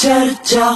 चर्चा।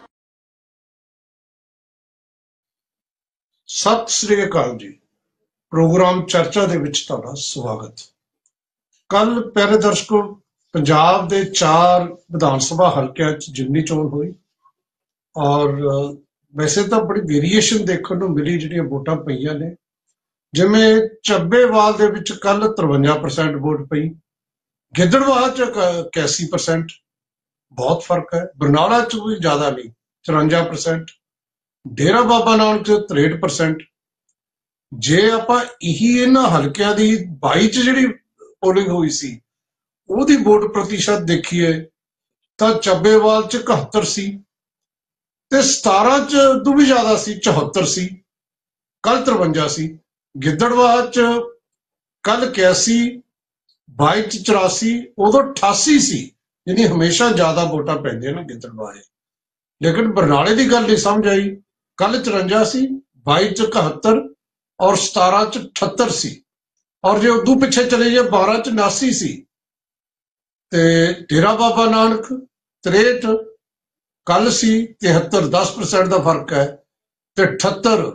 सत श्री अकाल जी। प्रोग्राम चर्चा दे विच तुहाडा स्वागत। कल प्यारे दर्शकों, पंजाब दे 4 विधान सभा हल्कियां च जिमनी चोण हुई और वैसे तो बड़ी वेरीएशन देखने को मिली जिहड़ियां वोटां पईयां ने। जिवें ਚੱਬੇਵਾਲ ਦੇ ਵਿੱਚ कल 53% वोट पई, गिद्दड़बाह च 81%, बहुत फर्क है। बरनाला च कोई ज्यादा नहीं, 54%, डेरा बाबा नानक च 63%। जे आपां ਇਹੀ ਇਹਨਾਂ ਹਲਕਿਆਂ ਦੀ 22 ਚ ਜਿਹੜੀ ਪੋਲਿੰਗ ਹੋਈ ਸੀ ਉਹਦੀ ਵੋਟ ਪ੍ਰਤੀਸ਼ਤ ਦੇਖੀਏ ਤਾਂ ਚੱਬੇਵਾਲ ਚ 71 ਸੀ ਤੇ 17 ਚ ਤੋਂ ਵੀ ਜ਼ਿਆਦਾ ਸੀ, 74 ਸੀ, ਕੱਲ 53 ਸੀ। ਗਿੱਦੜਬਾਹ ਚ ਕੱਲ 81, 22 ਚ 84, ਉਦੋਂ 88 ਸੀ। यानी हमेशा ज्यादा वोटा पैंदियां ने गिद्दड़बाहे। लेकिन बरनाले की गल नहीं समझ आई। कल 54 सी, 22 च 71 और 17 च 78 सी। और जो उदू पिछे चले जाए 12 च 89 सी ते डेरा बाबा नानक 63, कल सी 73, 10% का फर्क है ते 78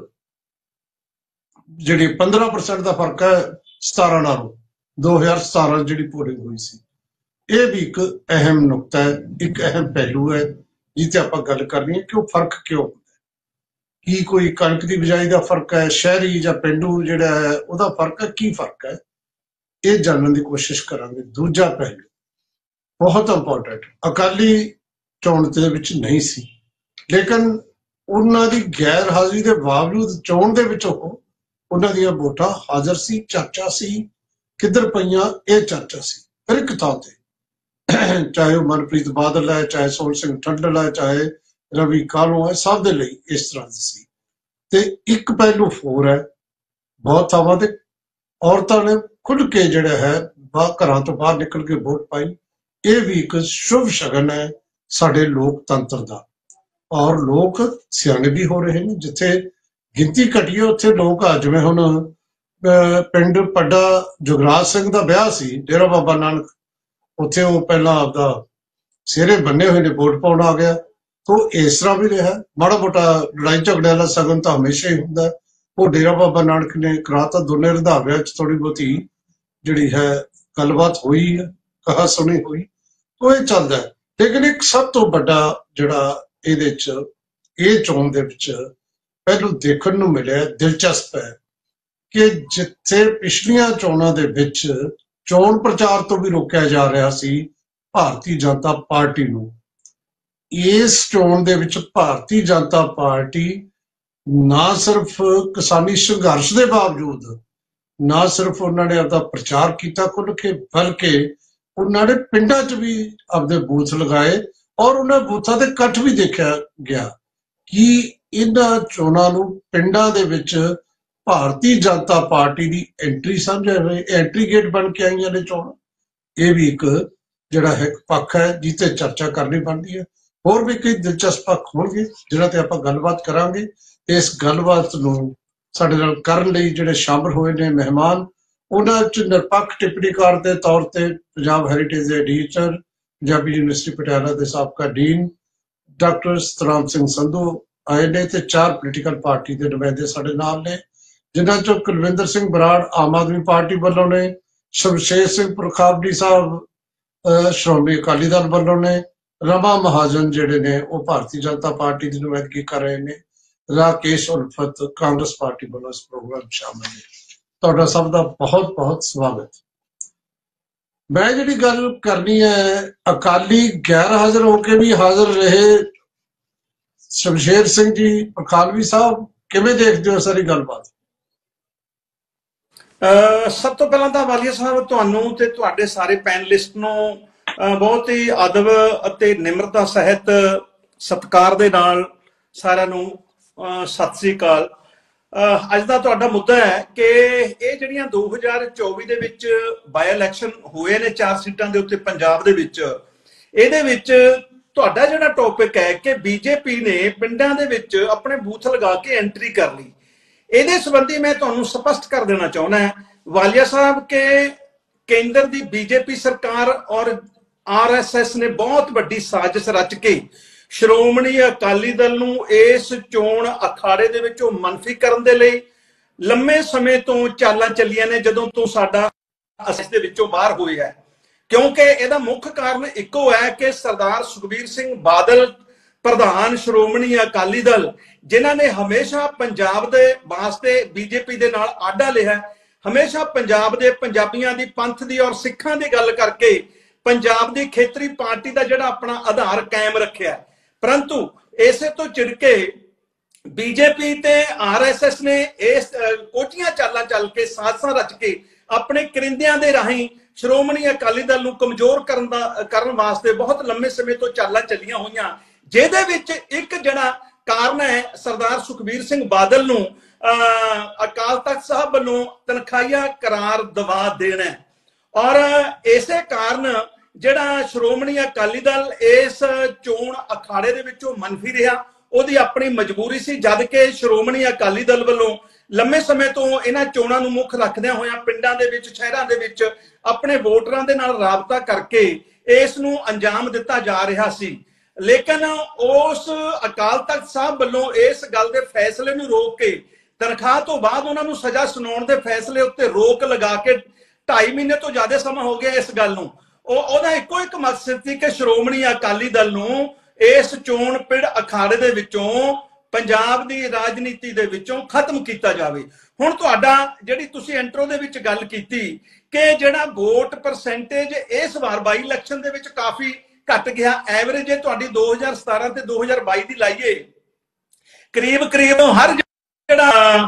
जी 15% का फर्क है 17 नालों। 2017 जी पोलिंग हुई सी। ਇਹ ਵੀ ਇੱਕ ਅਹਿਮ ਨੁਕਤਾ ਹੈ, ਇੱਕ ਅਹਿਮ ਪਹਿਲੂ ਹੈ ਜਿੱਥੇ ਆਪਾਂ ਗੱਲ ਕਰਨੀ ਹੈ ਕਿ ਉਹ ਫਰਕ ਕਿਉਂ ਹੁੰਦਾ। ਕੀ ਕੋਈ ਕਣਕ ਦੀ ਬਿਜਾਈ ਦਾ ਫਰਕ ਹੈ, ਸ਼ਹਿਰੀ ਜਾਂ ਪਿੰਡੂ ਜਿਹੜਾ ਹੈ ਉਹਦਾ ਫਰਕ ਹੈ, ਕੀ ਫਰਕ ਹੈ, ਇਹ ਜਾਣਨ ਦੀ ਕੋਸ਼ਿਸ਼ ਕਰਾਂਗੇ। ਦੂਜਾ ਪਹਿਲੂ ਬਹੁਤ ਇੰਪੋਰਟੈਂਟ, ਅਕਾਲੀ ਚੋਣ ਦੇ ਵਿੱਚ ਨਹੀਂ ਸੀ ਲੇਕਿਨ ਉਹਨਾਂ ਦੀ ਗੈਰ ਹਾਜ਼ਰੀ ਦੇ ਬਾਵਜੂਦ ਚੋਣ ਦੇ ਵਿੱਚ ਉਹਨਾਂ ਦੀਆਂ ਵੋਟਾਂ ਹਾਜ਼ਰ ਸੀ, ਚਰਚਾ ਸੀ, ਕਿੱਧਰ ਪਈਆਂ ਇਹ ਚਰਚਾ ਸੀ। ਫਿਰ ਇੱਕ ਥਾਂ ਤੇ चाहे वह मनप्रीत बादल है, चाहे सोहन सिंह ठंडल है, चाहे रवि कालों है, सब दे लई इस तरह दी सी। ते एक पहलू होर है, बहुत थावां ते औरतां ने खुल के जिहड़ा है घरां तो बाहर निकल के वोट पाई। ये भी एक शुभ शगन है साडे लोकतंत्र दा और लोग सियाणे भी हो रहे हैं। जिथे गिनती घटी है उत्थे लोग जिवें हुण पिंड पड्डा जुगराज सिंह दा ब्याह सी डेरा बाबा नानक, ਉੱਥੇ ਉਹ ਪਹਿਲਾਂ ਆਪਦਾ ਸਿਹਰੇ ਬੰਨੇ ਹੋਏ ਨੇ ਵੋਟ ਪਾਉਣ ਆ ਗਿਆ। ਤਾਂ ਇਸ ਤਰ੍ਹਾਂ ਵੀ ਰਿਹਾ। ਮਾੜਾ ਮੋਟਾ ਲੜਾਈ ਝਗੜੇ ਵਾਲਾ ਸਗਨ ਤਾਂ ਹਮੇਸ਼ਾ ਹੀ ਹੁੰਦਾ। ਉਹ ਡੇਰਾ ਬਾਬਾ ਨਾਨਕ ਨੇ ਕਰਾਤਾ। ਦੋਨੇ ਰੰਧਾਵਿਆਂ ਚ ਥੋੜੀ ਬਹੁਤੀ ਜਿਹੜੀ ਹੈ ਗੱਲਬਾਤ ਹੋਈ ਹੈ, ਕਹਾ ਸੁਣੀ ਹੋਈ, ਉਹ ਇਹ ਚੱਲਦਾ। ਲੇਕਿਨ ਇੱਕ ਸਭ ਤੋਂ ਵੱਡਾ ਜਿਹੜਾ ਇਹਦੇ ਚ ਇਹ ਚੋਣ ਦੇ ਵਿੱਚ ਪਹਿਲੂ ਦੇਖਣ ਨੂੰ ਮਿਲਿਆ, ਦਿਲਚਸਪ ਹੈ ਕਿ ਜਿੱਥੇ ਪਿਛਲੀਆਂ ਚੋਣਾਂ ਦੇ ਵਿੱਚ ਚੋਣ ਪ੍ਰਚਾਰ ਤੋਂ ਵੀ ਰੋਕਿਆ ਜਾ ਰਿਹਾ ਸੀ ਭਾਰਤੀ ਜਨਤਾ ਪਾਰਟੀ ਨੂੰ, ਇਸ ਚੋਣ ਦੇ ਵਿੱਚ ਭਾਰਤੀ ਜਨਤਾ ਪਾਰਟੀ ਨਾ ਸਿਰਫ ਕਿਸਾਨੀ ਸੰਘਰਸ਼ ਦੇ ਬਾਵਜੂਦ ਨਾ ਸਿਰਫ ਉਹਨਾਂ ਨੇ ਆਪਦਾ ਪ੍ਰਚਾਰ ਕੀਤਾ ਖੁੱਲ੍ਹ ਕੇ, ਬਲਕਿ ਉਹਨਾਂ ਨੇ ਪਿੰਡਾਂ 'ਚ ਵੀ ਆਪਦੇ ਬੂਥ ਲਗਾਏ ਔਰ ਉਹਨਾਂ ਬੂਥਾਂ ਤੇ ਇਕੱਠ ਵੀ ਦੇਖਿਆ ਗਿਆ ਕਿ ਇਹਨਾਂ ਚੋਣਾਂ ਨੂੰ ਪਿੰਡਾਂ ਦੇ ਵਿੱਚ ਭਾਰਤੀ ਜਨਤਾ ਪਾਰਟੀ ਦੀ ਐਂਟਰੀ ਸਮਝਿਆ ਹੋਏ, ਐਂਟਰੀ ਗੇਟ ਬਣ ਕੇ ਆਈਆਂ ਨੇ ਚੋਣ। ਇਹ ਵੀ ਇੱਕ ਜਿਹੜਾ ਹੈ ਪੱਖ ਹੈ ਜਿੱਤੇ ਚਰਚਾ ਕਰਨੀ ਬਣਦੀ ਹੈ। ਹੋਰ ਵੀ ਕਈ ਦਿਲਚਸਪ ਪੱਖ ਹੋਣਗੇ ਜਿਹਨਾਂ ਤੇ ਆਪਾਂ ਗੱਲਬਾਤ ਕਰਾਂਗੇ। ਤੇ ਇਸ ਗੱਲਬਾਤ ਨੂੰ ਸਾਡੇ ਨਾਲ ਕਰਨ ਲਈ ਜਿਹੜੇ ਸ਼ਾਮਲ ਹੋਏ ਨੇ ਮਹਿਮਾਨ, ਉਹਨਾਂ ਵਿੱਚ ਨਿਰਪੱਖ ਟਿੱਪਣੀਕਾਰ ਦੇ ਤੌਰ ਤੇ ਪੰਜਾਬ ਹੈਰੀਟੇਜ ਦੇ ਐਡੀਟਰ, ਪੰਜਾਬੀ ਯੂਨੀਵਰਸਿਟੀ ਪਟਿਆਲਾ ਦੇ ਸਾਬਕਾ ਡੀਨ ਡਾਕਟਰ ਸਤਨਾਮ ਸਿੰਘ ਸੰਧੂ ਆਏ ਨੇ ਤੇ 4 ਪੋਲੀਟੀਕਲ ਪਾਰਟੀ ਦੇ ਨੁਮਾਇੰਦੇ ਸਾਡੇ ਨਾਲ ਨੇ, ਜਿਨ੍ਹਾਂ ਚੋਂ ਕੁਲਵਿੰਦਰ ਸਿੰਘ ਬਰਾੜ ਆਮ ਆਦਮੀ ਪਾਰਟੀ ਵੱਲੋਂ ਨੇ, ਸ਼ਮਸ਼ੇਰ ਸਿੰਘ ਪੁਰਖਾਵਡੀ ਸਾਹਿਬ ਸ਼੍ਰੋਮਣੀ ਅਕਾਲੀ ਦਲ ਵੱਲੋਂ ਨੇ, ਰਮਾ ਮਹਾਜਨ ਜਿਹੜੇ ਨੇ ਉਹ ਭਾਰਤੀ ਜਨਤਾ ਪਾਰਟੀ ਦੀ ਨੁਮਾਇੰਦਗੀ ਕਰ ਰਹੇ ਨੇ, ਰਾਕੇਸ਼ ਉਲਫਤ ਕਾਂਗਰਸ ਪਾਰਟੀ ਵੱਲੋਂ ਇਸ ਪ੍ਰੋਗਰਾਮ ਸ਼ਾਮਲ ਨੇ। ਤੁਹਾਡਾ ਸਭ ਦਾ ਬਹੁਤ ਬਹੁਤ ਸਵਾਗਤ। ਮੈਂ ਜਿਹੜੀ ਗੱਲ ਕਰਨੀ ਹੈ, ਅਕਾਲੀ ਗੈਰ ਹਾਜ਼ਰ ਹੋ ਕੇ ਵੀ ਹਾਜ਼ਰ ਰਹੇ ਸ਼ਮਸ਼ੇਰ ਸਿੰਘ ਜੀ ਪਖਾਲਵੀ ਸਾਹਿਬ, ਕਿਵੇਂ ਦੇਖਦੇ ਹੋ ਸਾਰੀ ਗੱਲਬਾਤ? ਸਭ ਤੋਂ ਪਹਿਲਾਂ ਤਾਂ ਵਾਲੀਆ ਸਾਹਿਬ ਤੁਹਾਨੂੰ ਤੇ ਤੁਹਾਡੇ ਸਾਰੇ ਪੈਨਲਿਸਟ ਨੂੰ ਬਹੁਤ ਹੀ ਅਦਬ ਅਤੇ ਨਿਮਰਤਾ ਸਹਿਤ ਸਤਿਕਾਰ ਦੇ ਨਾਲ ਸਾਰਿਆਂ ਨੂੰ ਸਤਿ ਸ੍ਰੀ ਅਕਾਲ। ਅੱਜ ਦਾ ਤੁਹਾਡਾ ਮੁੱਦਾ ਹੈ ਕਿ ਇਹ ਜਿਹੜੀਆਂ 2024 ਦੇ ਵਿੱਚ ਬਾਈ ਇਲੈਕਸ਼ਨ ਹੋਏ ਨੇ 4 ਸੀਟਾਂ ਦੇ ਉੱਤੇ ਪੰਜਾਬ ਦੇ ਵਿੱਚ, ਇਹਦੇ ਵਿੱਚ ਤੁਹਾਡਾ ਜਿਹੜਾ ਟੌਪਿਕ ਹੈ ਕਿ ਬੀਜੇਪੀ ਨੇ ਪਿੰਡਾਂ ਦੇ ਵਿੱਚ ਆਪਣੇ ਬੂਥ ਲਗਾ ਕੇ ਐਂਟਰੀ ਕਰ ਲਈ। ਇਹਦੇ ਸੰਬੰਧੀ ਮੈਂ ਤੁਹਾਨੂੰ ਸਪਸ਼ਟ ਕਰ ਦੇਣਾ ਚਾਹੁੰਦਾ ਵਾਲੀਆ ਸਾਹਿਬ ਕਿ ਕੇਂਦਰ ਦੀ ਬੀਜੇਪੀ ਸਰਕਾਰ ਔਰ ਆਰਐਸਐਸ ਨੇ ਬਹੁਤ ਵੱਡੀ ਸਾਜ਼ਿਸ਼ ਰਚ ਕੇ ਸ਼੍ਰੋਮਣੀ ਅਕਾਲੀ ਦਲ ਨੂੰ ਇਸ ਚੋਣ ਅਖਾੜੇ ਦੇ ਵਿੱਚੋਂ ਮੰਨਫੀ ਕਰਨ ਦੇ ਲਈ ਲੰਮੇ ਸਮੇਂ ਤੋਂ ਚਾਲਾਂ ਚੱਲੀਆਂ ਨੇ, ਜਦੋਂ ਤੋਂ ਸਾਡਾ ਅਸੀਂ ਦੇ ਵਿੱਚੋਂ ਬਾਹਰ ਹੋਏ ਹੈ। ਕਿਉਂਕਿ ਇਹਦਾ ਮੁੱਖ ਕਾਰਨ ਇੱਕੋ ਹੈ ਕਿ ਸਰਦਾਰ ਸੁਖਬੀਰ ਸਿੰਘ ਬਾਦਲ ਪ੍ਰਧਾਨ ਸ਼੍ਰੋਮਣੀ ਅਕਾਲੀ ਦਲ, ਜਿਨ੍ਹਾਂ ਨੇ ਹਮੇਸ਼ਾ ਪੰਜਾਬ ਦੇ ਵਾਸਤੇ ਬੀਜੇਪੀ ਦੇ ਨਾਲ ਆਡਾ ਲਿਆ, ਹਮੇਸ਼ਾ ਪੰਜਾਬ ਦੇ ਪੰਜਾਬੀਆਂ ਦੀ, ਪੰਥ ਦੀ ਔਰ ਸਿੱਖਾਂ ਦੀ ਗੱਲ ਕਰਕੇ ਪੰਜਾਬ ਦੀ ਖੇਤਰੀ ਪਾਰਟੀ ਦਾ ਜਿਹੜਾ ਆਪਣਾ ਆਧਾਰ ਕਾਇਮ ਰੱਖਿਆ। ਪਰੰਤੂ ਇਸੇ ਤੋਂ ਚਿੜਕੇ ਬੀਜੇਪੀ ਤੇ ਆਰਐਸਐਸ ਨੇ ਇਸ ਕੋਝੀਆਂ ਚਾਲਾਂ ਚੱਲ ਕੇ, ਸਾਜ਼ਿਸ਼ਾਂ ਰਚ ਕੇ ਆਪਣੇ ਕਰਿੰਦਿਆਂ ਦੇ ਰਾਹੀਂ ਸ਼੍ਰੋਮਣੀ ਅਕਾਲੀ ਦਲ ਨੂੰ ਕਮਜ਼ੋਰ ਕਰਨ ਵਾਸਤੇ ਬਹੁਤ ਲੰਮੇ ਸਮੇਂ ਤੋਂ ਚਾਲਾਂ ਚੱਲੀਆਂ ਹੋਈਆਂ, ਜਿਹਦੇ ਵਿੱਚ ਇੱਕ ਜਿਹੜਾ ਕਾਰਨ ਹੈ ਸਰਦਾਰ ਸੁਖਬੀਰ ਸਿੰਘ ਬਾਦਲ ਨੂੰ ਅਕਾਲ ਤਖਤ ਸਾਹਿਬ ਵੱਲੋਂ ਤਨਖਾਹੀਆ ਕਰਾਰ ਦਵਾ ਦੇਣਾ। ਔਰ ਇਸੇ ਕਾਰਨ ਜਿਹੜਾ ਸ਼੍ਰੋਮਣੀ ਅਕਾਲੀ ਦਲ ਇਸ ਚੋਣ ਅਖਾੜੇ ਦੇ ਵਿੱਚੋਂ ਮੰਨਫੀ ਰਿਹਾ, ਉਹਦੀ ਆਪਣੀ ਮਜਬੂਰੀ ਸੀ। ਜਦ ਕਿ ਸ਼੍ਰੋਮਣੀ ਅਕਾਲੀ ਦਲ ਵੱਲੋਂ ਲੰਮੇ ਸਮੇਂ ਤੋਂ ਇਹਨਾਂ ਚੋਣਾਂ ਨੂੰ ਮੁੱਖ ਰੱਖਦਿਆਂ ਹੋਇਆਂ ਪਿੰਡਾਂ ਦੇ ਵਿੱਚ, ਸ਼ਹਿਰਾਂ ਦੇ ਵਿੱਚ ਆਪਣੇ ਵੋਟਰਾਂ ਦੇ ਨਾਲ ਰਾਬਤਾ ਕਰਕੇ ਇਸ ਨੂੰ ਅੰਜਾਮ ਦਿੱਤਾ ਜਾ ਰਿਹਾ ਸੀ। ਲੇਕਿਨ ਉਸ ਅਕਾਲ ਤਖਤ ਸਾਹਿਬ ਵੱਲੋਂ ਇਸ ਗੱਲ ਦੇ ਫੈਸਲੇ ਨੂੰ ਰੋਕ ਕੇ, ਤਨਖਾਹ ਤੋਂ ਬਾਅਦ ਉਹਨਾਂ ਨੂੰ ਸਜ਼ਾ ਸੁਣਾਉਣ ਦੇ ਫੈਸਲੇ ਉੱਤੇ ਰੋਕ ਲਗਾ ਕੇ 2.5 ਮਹੀਨੇ ਤੋਂ ਜ਼ਿਆਦਾ ਸਮਾਂ ਹੋ ਗਿਆ ਇਸ ਗੱਲ ਨੂੰ। ਉਹਦਾ ਇੱਕੋ ਇੱਕ ਮਕਸਦ ਸੀ ਕਿ ਸ਼੍ਰੋਮਣੀ ਅਕਾਲੀ ਦਲ ਨੂੰ ਇਸ ਚੋਣ ਪਿੜ ਅਖਾੜੇ ਦੇ ਵਿੱਚੋਂ, ਪੰਜਾਬ ਦੀ ਰਾਜਨੀਤੀ ਦੇ ਵਿੱਚੋਂ ਖਤਮ ਕੀਤਾ ਜਾਵੇ। ਹੁਣ ਤੁਹਾਡਾ ਜਿਹੜੀ ਤੁਸੀਂ ਇੰਟਰੋ ਦੇ ਵਿੱਚ ਗੱਲ ਕੀਤੀ ਕਿ ਜਿਹੜਾ ਵੋਟ ਪਰਸੈਂਟੇਜ ਇਸ ਵਾਰ ਬਾਈ ਇਲੈਕਸ਼ਨ ਦੇ ਵਿੱਚ ਕਾਫੀ ਘਟ ਗਿਆ, ਐਵਰੇਜ ਜੇ ਤੁਹਾਡੀ 2017 ਤੇ 2022 ਦੀ ਲਾਈਏ, ਕਰੀਬ ਹਰ ਜਿਹੜਾ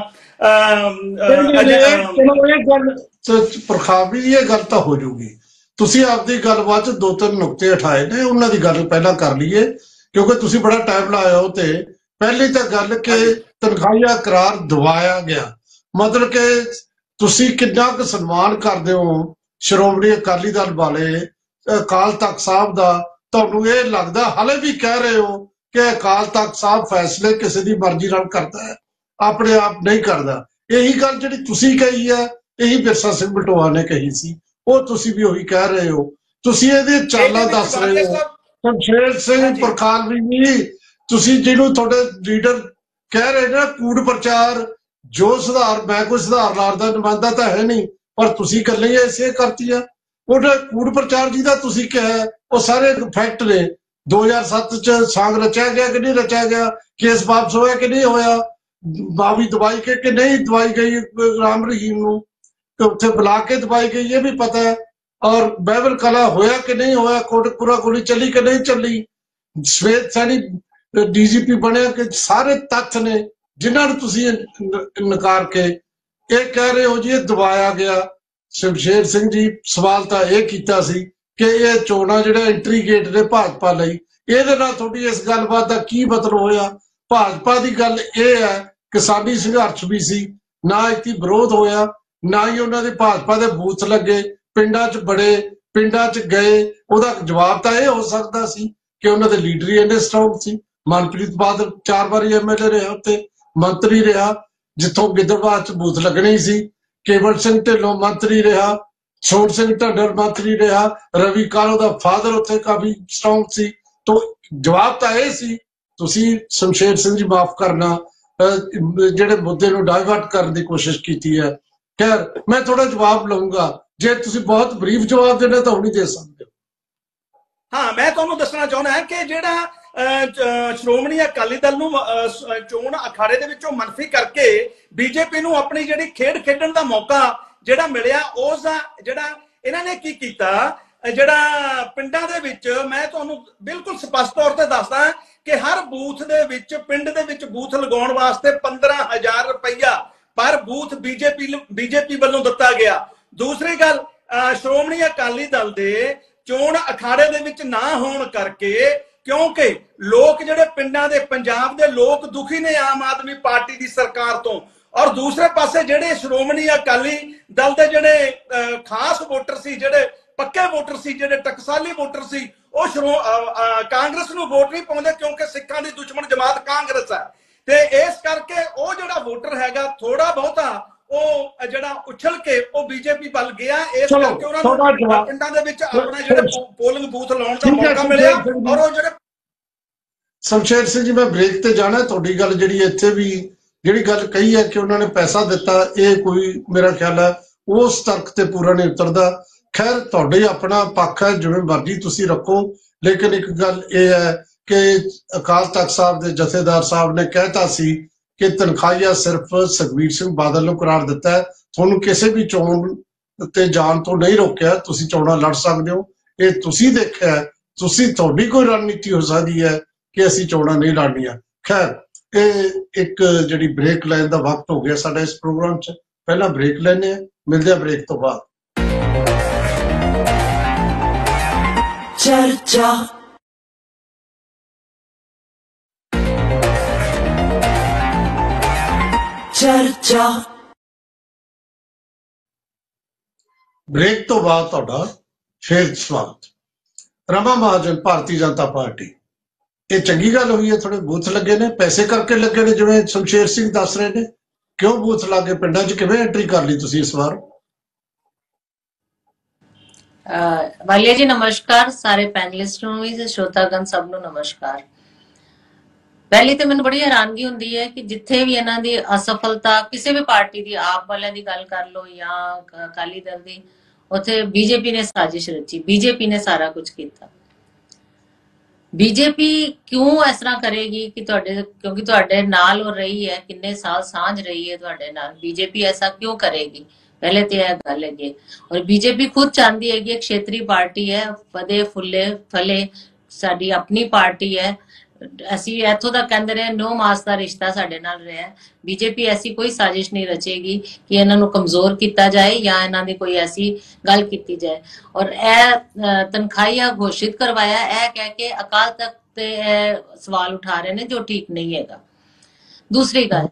ਪ੍ਰਖਾਵੀ ਦੀ ਇਹ ਗੱਲ ਤਾਂ ਹੋ ਜਾਊਗੀ। ਤੁਸੀਂ ਆਪਦੀ ਗੱਲਬਾਤ 'ਚ 2-3 ਨੁਕਤੇ ਉਠਾਏ ਨੇ, ਉਹਨਾਂ ਦੀ ਗੱਲ ਪਹਿਲਾਂ ਕਰ ਲਈਏ ਕਿਉਂਕਿ ਤੁਸੀਂ ਬੜਾ ਟਾਈਮ ਲਾਇਆ ਉਹ ਤੇ। ਪਹਿਲੀ ਤਾਂ ਗੱਲ ਕਿ ਤਨਖਾਹੀਆ ਕਰਾਰ ਦਵਾਇਆ ਗਿਆ, ਮਤਲਬ ਕਿ ਤੁਸੀਂ ਕਿੰਨਾ ਕੁ ਸਨਮਾਨ ਕਰਦੇ ਹੋ ਸ਼੍ਰੋਮਣੀ ਅਕਾਲੀ ਦਲ ਵਾਲੇ, ਅਕਾਲ ਤਖਤ ਸਾਹਿਬ ਦਾ। ਤੁਹਾਨੂੰ ਇਹ ਲੱਗਦਾ, ਹਾਲੇ ਵੀ ਕਹਿ ਰਹੇ ਹੋ ਕਿ ਅਕਾਲ ਤਖਤ ਸਾਹਿਬ ਫੈਸਲੇ ਕਿਸੇ ਦੀ ਮਰਜ਼ੀ ਨਾਲ ਕਰਦਾ ਹੈ, ਆਪਣੇ ਆਪ ਨਹੀਂ ਕਰਦਾ। ਇਹੀ ਗੱਲ ਜਿਹੜੀ ਤੁਸੀਂ ਕਹੀ ਹੈ, ਇਹੀ ਬਿਰਸਾ ਸਿੰਘ ਬਲਟੋਆ ਨੇ ਕਹੀ ਸੀ, ਉਹ ਤੁਸੀਂ ਵੀ ਉਹੀ ਕਹਿ ਰਹੇ ਹੋ। ਤੁਸੀਂ ਇਹਦੀ ਚਾਲਾਂ ਦੱਸ ਰਹੇ ਹੋ। ਸ਼ਮਸ਼ੇਰ ਸਿੰਘ ਪਰਖਾਲਵੀ, ਤੁਸੀਂ ਜਿਹਨੂੰ ਤੁਹਾਡੇ ਲੀਡਰ ਕਹਿ ਰਹੇ ਨੇ ਕੂੜ ਪ੍ਰਚਾਰ, ਜੋ ਸੁਧਾਰ, ਮੈਂ ਕੋਈ ਸੁਧਾਰ ਦਾ ਨੁਮਾਇੰਦਾ ਤਾਂ ਹੈ ਨਹੀਂ, ਪਰ ਤੁਸੀਂ ਗੱਲਾਂ ਹੀ ਐਸੇ ਕਰਤੀਆਂ। ਉਹਦਾ ਕੂੜ ਪ੍ਰਚਾਰ ਜਿਹਦਾ ਤੁਸੀਂ ਕਿਹਾ, ਉਹ ਸਾਰੇ ਫੈਕਟ ਨੇ। 2007 ਚ ਸਾਂਗ ਰਚਿਆ ਗਿਆ ਕਿ ਨਹੀਂ ਰਚਿਆ ਗਿਆ, ਕੇਸ ਵਾਪਸ ਹੋਇਆ ਕਿ ਨਹੀਂ ਹੋਇਆ, ਬਾਵੀ ਦਵਾਈ ਕਿ ਨਹੀਂ ਦਵਾਈ ਗਈ ਰਾਮ ਰਹੀਮ ਨੂੰ, ਉੱਥੇ ਬੁਲਾ ਕੇ ਦਵਾਈ ਗਈ ਇਹ ਵੀ ਪਤਾ ਹੈ। ਔਰ ਬਾਈਬਲ ਕਲਾ ਹੋਇਆ ਕਿ ਨਹੀਂ ਹੋਇਆ, ਕੋਟਕਪੂਰਾ ਗੋਲੀ ਚੱਲੀ ਕਿ ਨਹੀਂ ਚੱਲੀ, ਸ਼ਵੇਤ ਸੈਣੀ ਡੀਜੀਪੀ ਬਣਿਆ, ਕਿ ਸਾਰੇ ਤੱਥ ਨੇ ਜਿਨ੍ਹਾਂ ਨੂੰ ਤੁਸੀਂ ਨਕਾਰ ਕੇ ਇਹ ਕਹਿ ਰਹੇ ਹੋ ਜੀ ਇਹ ਦਬਾਇਆ ਗਿਆ। ਸ਼ਮਸ਼ੇਰ ਸਿੰਘ ਜੀ, ਸਵਾਲ ਤਾਂ ਇਹ ਕੀਤਾ ਸੀ ਕਿ ਇਹ ਚੋਣਾਂ ਜਿਹੜਾ ਐਂਟਰੀ ਗੇਟ ਨੇ ਭਾਜਪਾ ਲਈ, ਇਹਦੇ ਨਾਲ ਤੁਹਾਡੀ ਇਸ ਗੱਲਬਾਤ ਦਾ ਕੀ ਮਤਲਬ ਹੋਇਆ? ਭਾਜਪਾ ਦੀ ਗੱਲ ਇਹ ਹੈ ਕਿਸਾਨੀ ਸੰਘਰਸ਼ ਵੀ ਸੀ, ਨਾ ਇੱਥੇ ਵਿਰੋਧ ਹੋਇਆ, ਨਾ ਹੀ ਉਹਨਾਂ ਦੇ ਭਾਜਪਾ ਦੇ ਬੂਥ ਲੱਗੇ, ਪਿੰਡਾਂ 'ਚ ਬੜੇ, ਪਿੰਡਾਂ 'ਚ ਗਏ। ਉਹਦਾ ਜਵਾਬ ਤਾਂ ਇਹ ਹੋ ਸਕਦਾ ਸੀ ਕਿ ਉਹਨਾਂ ਦੇ ਲੀਡਰ ਹੀ ਇੰਨੇ ਸਟਰੋਂਗ ਸੀ। ਮਨਪ੍ਰੀਤ ਬਾਦਲ 4 ਵਾਰੀ ਐਮਐਲਏ ਰਿਹਾ, ਉੱਤੇ ਮੰਤਰੀ ਰਿਹਾ, ਜਿੱਥੋਂ ਗਿੱਦੜਬਾਹਾ 'ਚ ਬੂਥ ਲੱਗਣੇ ਸੀ। ਕੇਵਲ ਸਿੰਘ ਢਿੱਲੋਂ ਮੰਤਰੀ ਰਿਹਾ, ਸੋਹਣ ਸਿੰਘ ਢੱਡਰ ਮੰਤਰੀ ਰਿਹਾ, ਰਵੀ ਕਾਲੋ ਦਾ ਫਾਦਰ ਉੱਥੇ ਕਾਫੀ ਸਟਰੋਂਗ ਸੀ। ਤੋਂ ਜਵਾਬ ਤਾਂ ਇਹ ਸੀ। ਤੁਸੀਂ ਸ਼ਮਸ਼ੇਰ ਸਿੰਘ ਜੀ ਮਾਫ ਕਰਨਾ, ਜਿਹੜੇ ਮੁੱਦੇ ਨੂੰ ਡਾਇਵਰਟ ਕਰਨ ਦੀ ਕੋਸ਼ਿਸ਼ ਕੀਤੀ ਹੈ। ਖੈਰ, ਮੈਂ ਥੋੜਾ ਜਵਾਬ ਲਊਂਗਾ, ਜੇ ਤੁਸੀਂ ਬਹੁਤ ਬਰੀਫ ਜਵਾਬ ਦੇਣਾ ਤਾਂ ਉਹ ਨਹੀਂ ਦੇ ਸਕਦੇ। ਹਾਂ, ਮੈਂ ਤੁਹਾਨੂੰ ਦੱਸਣਾ ਚਾਹੁੰਦਾ ਕਿ ਜਿਹੜਾ ਸ਼੍ਰੋਮਣੀ ਅਕਾਲੀ ਦਲ ਨੂੰ ਚੋਣ ਅਖਾੜੇ ਦੇ ਵਿੱਚੋਂ ਮੰਨਫੀ ਕਰਕੇ ਬੀਜੇਪੀ ਨੂੰ ਆਪਣੀ ਜਿਹੜੀ ਖੇਡ ਖੇਡਣ ਦਾ ਮੌਕਾ ਜਿਹੜਾ ਮਿਲਿਆ, ਉਸ ਦਾ ਜਿਹੜਾ ਇਹਨਾਂ ਨੇ ਕੀ ਕੀਤਾ, ਜਿਹੜਾ ਪਿੰਡਾਂ ਦੇ ਵਿੱਚ, ਮੈਂ ਤੁਹਾਨੂੰ ਬਿਲਕੁਲ ਸਪਸ਼ਟ ਤੌਰ ਤੇ ਦੱਸਦਾ ਕਿ ਹਰ ਬੂਥ ਦੇ ਵਿੱਚ, ਪਿੰਡ ਦੇ ਵਿੱਚ ਬੂਥ ਲਗਾਉਣ ਵਾਸਤੇ 15,000 ਰੁਪਈਆ ਪਰ ਬੂਥ ਬੀਜੇਪੀ ਵੱਲੋਂ ਦਿੱਤਾ ਗਿਆ। ਦੂਸਰੀ ਗੱਲ, ਸ਼੍ਰੋਮਣੀ ਅਕਾਲੀ ਦਲ ਦੇ ਚੋਣ ਅਖਾੜੇ ਦੇ ਵਿੱਚ ਨਾ ਹੋਣ ਕਰਕੇ, ਕਿਉਂਕਿ ਲੋਕ ਜਿਹੜੇ ਪਿੰਡਾਂ ਦੇ, ਪੰਜਾਬ ਦੇ ਲੋਕ ਦੁਖੀ ਨੇ ਆਮ ਆਦਮੀ ਪਾਰਟੀ ਦੀ ਸਰਕਾਰ ਤੋਂ। ਔਰ ਦੂਸਰੇ ਪਾਸੇ ਜਿਹੜੇ ਸ਼੍ਰੋਮਣੀ ਅਕਾਲੀ ਦਲ ਦੇ ਜਿਹੜੇ ਖਾਸ ਵੋਟਰ ਸੀ, ਜਿਹੜੇ ਪੱਕੇ ਵੋਟਰ ਸੀ, ਜਿਹੜੇ ਟਕਸਾਲੀ ਵੋਟਰ ਸੀ, ਉਹ ਕਾਂਗਰਸ ਨੂੰ ਵੋਟ ਨਹੀਂ ਪਾਉਂਦੇ ਕਿਉਂਕਿ ਸਿੱਖਾਂ ਦੀ ਦੁਸ਼ਮਣ ਜਮਾਤ ਕਾਂਗਰਸ ਹੈ। ਤੇ ਇਸ ਕਰਕੇ ਉਹ ਜਿਹੜਾ ਵੋਟਰ ਹੈਗਾ, ਥੋੜਾ ਬਹੁਤਾ ਉਹ ਜਿਹੜਾ ਉਛਲ ਕੇ ਉਹ ਬੀਜੇਪੀ ਵੱਲ ਗਿਆ। ਇਸ ਕਰਕੇ ਉਹਨਾਂ ਨੂੰ ਪਿੰਡਾਂ ਦੇ ਵਿੱਚ ਆਪਣਾ ਜਿਹੜੇ ਪੋਲਿੰਗ ਬੂਥ ਲਾਉਣ ਦਾ ਮੌਕਾ ਮਿਲਿਆ। ਔਰ ਉਹ ਜਿਹੜੇ शमशेर सिंह जी मैं ब्रेक ते जाना है। तुहाडी गल जिहड़ी इत्थे भी जिहड़ी गल कही है कि उन्होंने पैसा दिता, ये कोई मेरा ख्याल है उस तर्क ते पूरा नहीं उतरदा। खैर तुहाडे अपना पक्ष है, जिवें मर्जी तुसीं रखो, लेकिन एक गल ये है कि अकाल तख्त साहब के जथेदार साहब ने कहता सी कि तनखाहिया सिर्फ सुखबीर सिंह बादल नूं करार दिता है, तुहानूं किसी भी चोण ते जाण तो नहीं रोकिया, तुसीं चोणां लड़ सकदे हो। ये तुसीं देखिआ, तुसीं तुहाडी कोई रणनीति हो सकदी है कि असीं चोणां नहीं लड़नियां। खैर ये एक जिहड़ी ब्रेक लैण दा वक्त हो गया साडा इस प्रोग्राम च। पहला ब्रेक लैने आ, मिलदे आ ब्रेक तो बाद। चर्चा चर्चा ब्रेक तो बाद तुहाडा फिर स्वागत। रमा महाजन, भारतीय जनता पार्टी, ये चंगी गल हुई है? थोड़े बूथ लगे ने, पैसे करके लगे ने जिवें शमशेर सिंह दस रहे ने? क्यों बूथ लागे? पिंडां च किवें एंट्री कर ली तुसीं इस बार? वालिया जी नमस्कार, सारे पैनलिस्ट नूं भी श्रोतागण सब नूं नमस्कार। पहले तो मैनूं बड़ी हैरानगी हुंदी है कि जिथे भी इन्हां दी असफलता किसी भी पार्टी दी, आप वालियां दी गल कर लो या अकाली दल दी, उत्थे बीजेपी ने साजिश रची, बीजेपी ने सारा कुछ किया। बीजेपी क्यों इस तरह करेगी कि क्योंकि तुहाडे नाल हो रही है, किन्ने साल सांझ रही है तुहाडे नाल, बीजेपी ऐसा क्यों करेगी? पहले तो यह गल है। और बीजेपी खुद चाहती है कि क्षेत्रीय पार्टी है, फदे फुले फले साडी अपनी पार्टी है। असी इथों तक कहते रहे नो मास का रिश्ता साडे नाल रहा। बीजेपी ऐसी कोई साजिश नहीं रचेगी कि इन्हां नूं कमजोर किया जाए या इन्हां दी कोई ऐसी गल की जाए। और तनखाहिया घोषित करवाया है कह के अकाल तख्त ते सवाल उठा रहे हैं, जो ठीक नहीं है। दूसरी गल,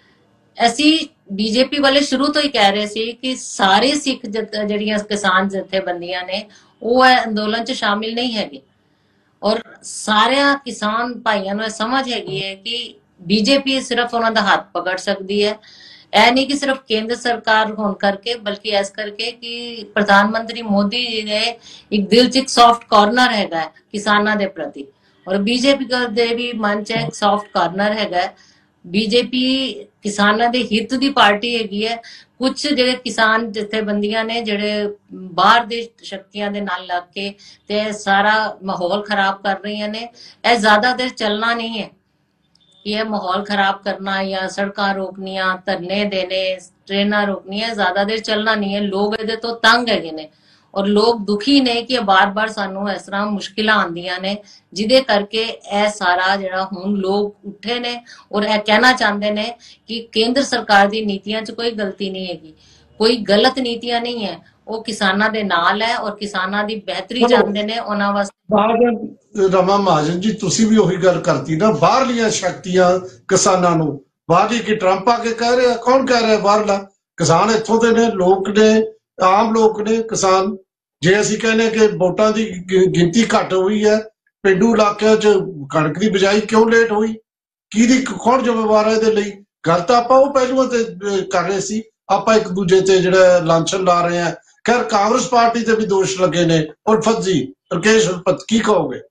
ऐसी बीजेपी वाले शुरू तो ही कह रहे थे कि सारे सिख जिहड़ियां किसान जथेबंदियां ने वो अंदोलन च शामिल नहीं है। और सारे किसान भाइयों को समझ हैगी है कि बीजेपी सिर्फ उन्हों का हाथ पकड़ सकती है। ऐ नहीं कि सिर्फ केंद्र सरकार होने करके, बल्कि इस करके कि प्रधानमंत्री मोदी जी ने एक दिल च एक सॉफ्ट कॉर्नर है किसानों के प्रति, और बीजेपी के भी मन च एक सॉफ्ट कॉर्नर है। बीजेपी किसानों के हित की पार्टी हैगी है। कुछ जेडे किसान जथेबंदियां ने जेडे बाहर दी शक्तियां दे नाल लग के ते सारा माहौल खराब कर रही ने, यह ज्यादा देर चलना नहीं है। यह माहौल खराब करना या सड़कां रोकनिया, धरने देने, ट्रेनां रोकनिया, ज्यादा देर चलना नहीं है। लोग इहदे तो तंग हैगे ने और लोग दुखी ने कि बार बार सानू इस तरह मुश्किलां आंदियां ने, जिदे करके यह सारा जिहड़ा हुण लोग उठे ने और यह कहना चाहते ने कि केंद्र सरकार दी नीतियां च कोई गलती नहीं हैगी, कोई गलत नीतियां नहीं है, वो किसानां दे नाल है और किसानां दी बेहतरी चाहते ने। उन्हां वास्ते रमा महाजन जी, तुसी भी वही गल करती ना, बाहरलियां शक्तियां किसानां नूं बाहरी की ट्रंप आके कह रहे, कौन कह रहा है बाहरला? किसान इत्थों दे ने, लोक ने, आम लोग ने किसान। जे असीं कहने कि वोटां दी गिनती घट हुई है, पेंडू इलाकिਆਂ च कणक की बिजाई क्यों लेट हुई, किहदी कौन जिम्मेवार है इहदे लई? गल तां आपां ओह पहलुआं ते कर रहे सी, आपां एक दूजे ते जिहड़ा लांछन ला रहे हैं। खैर कांग्रेस पार्टी ते भी दोष लगे ने। उल्फत जी, राकेश उल्फत, की कहोगे?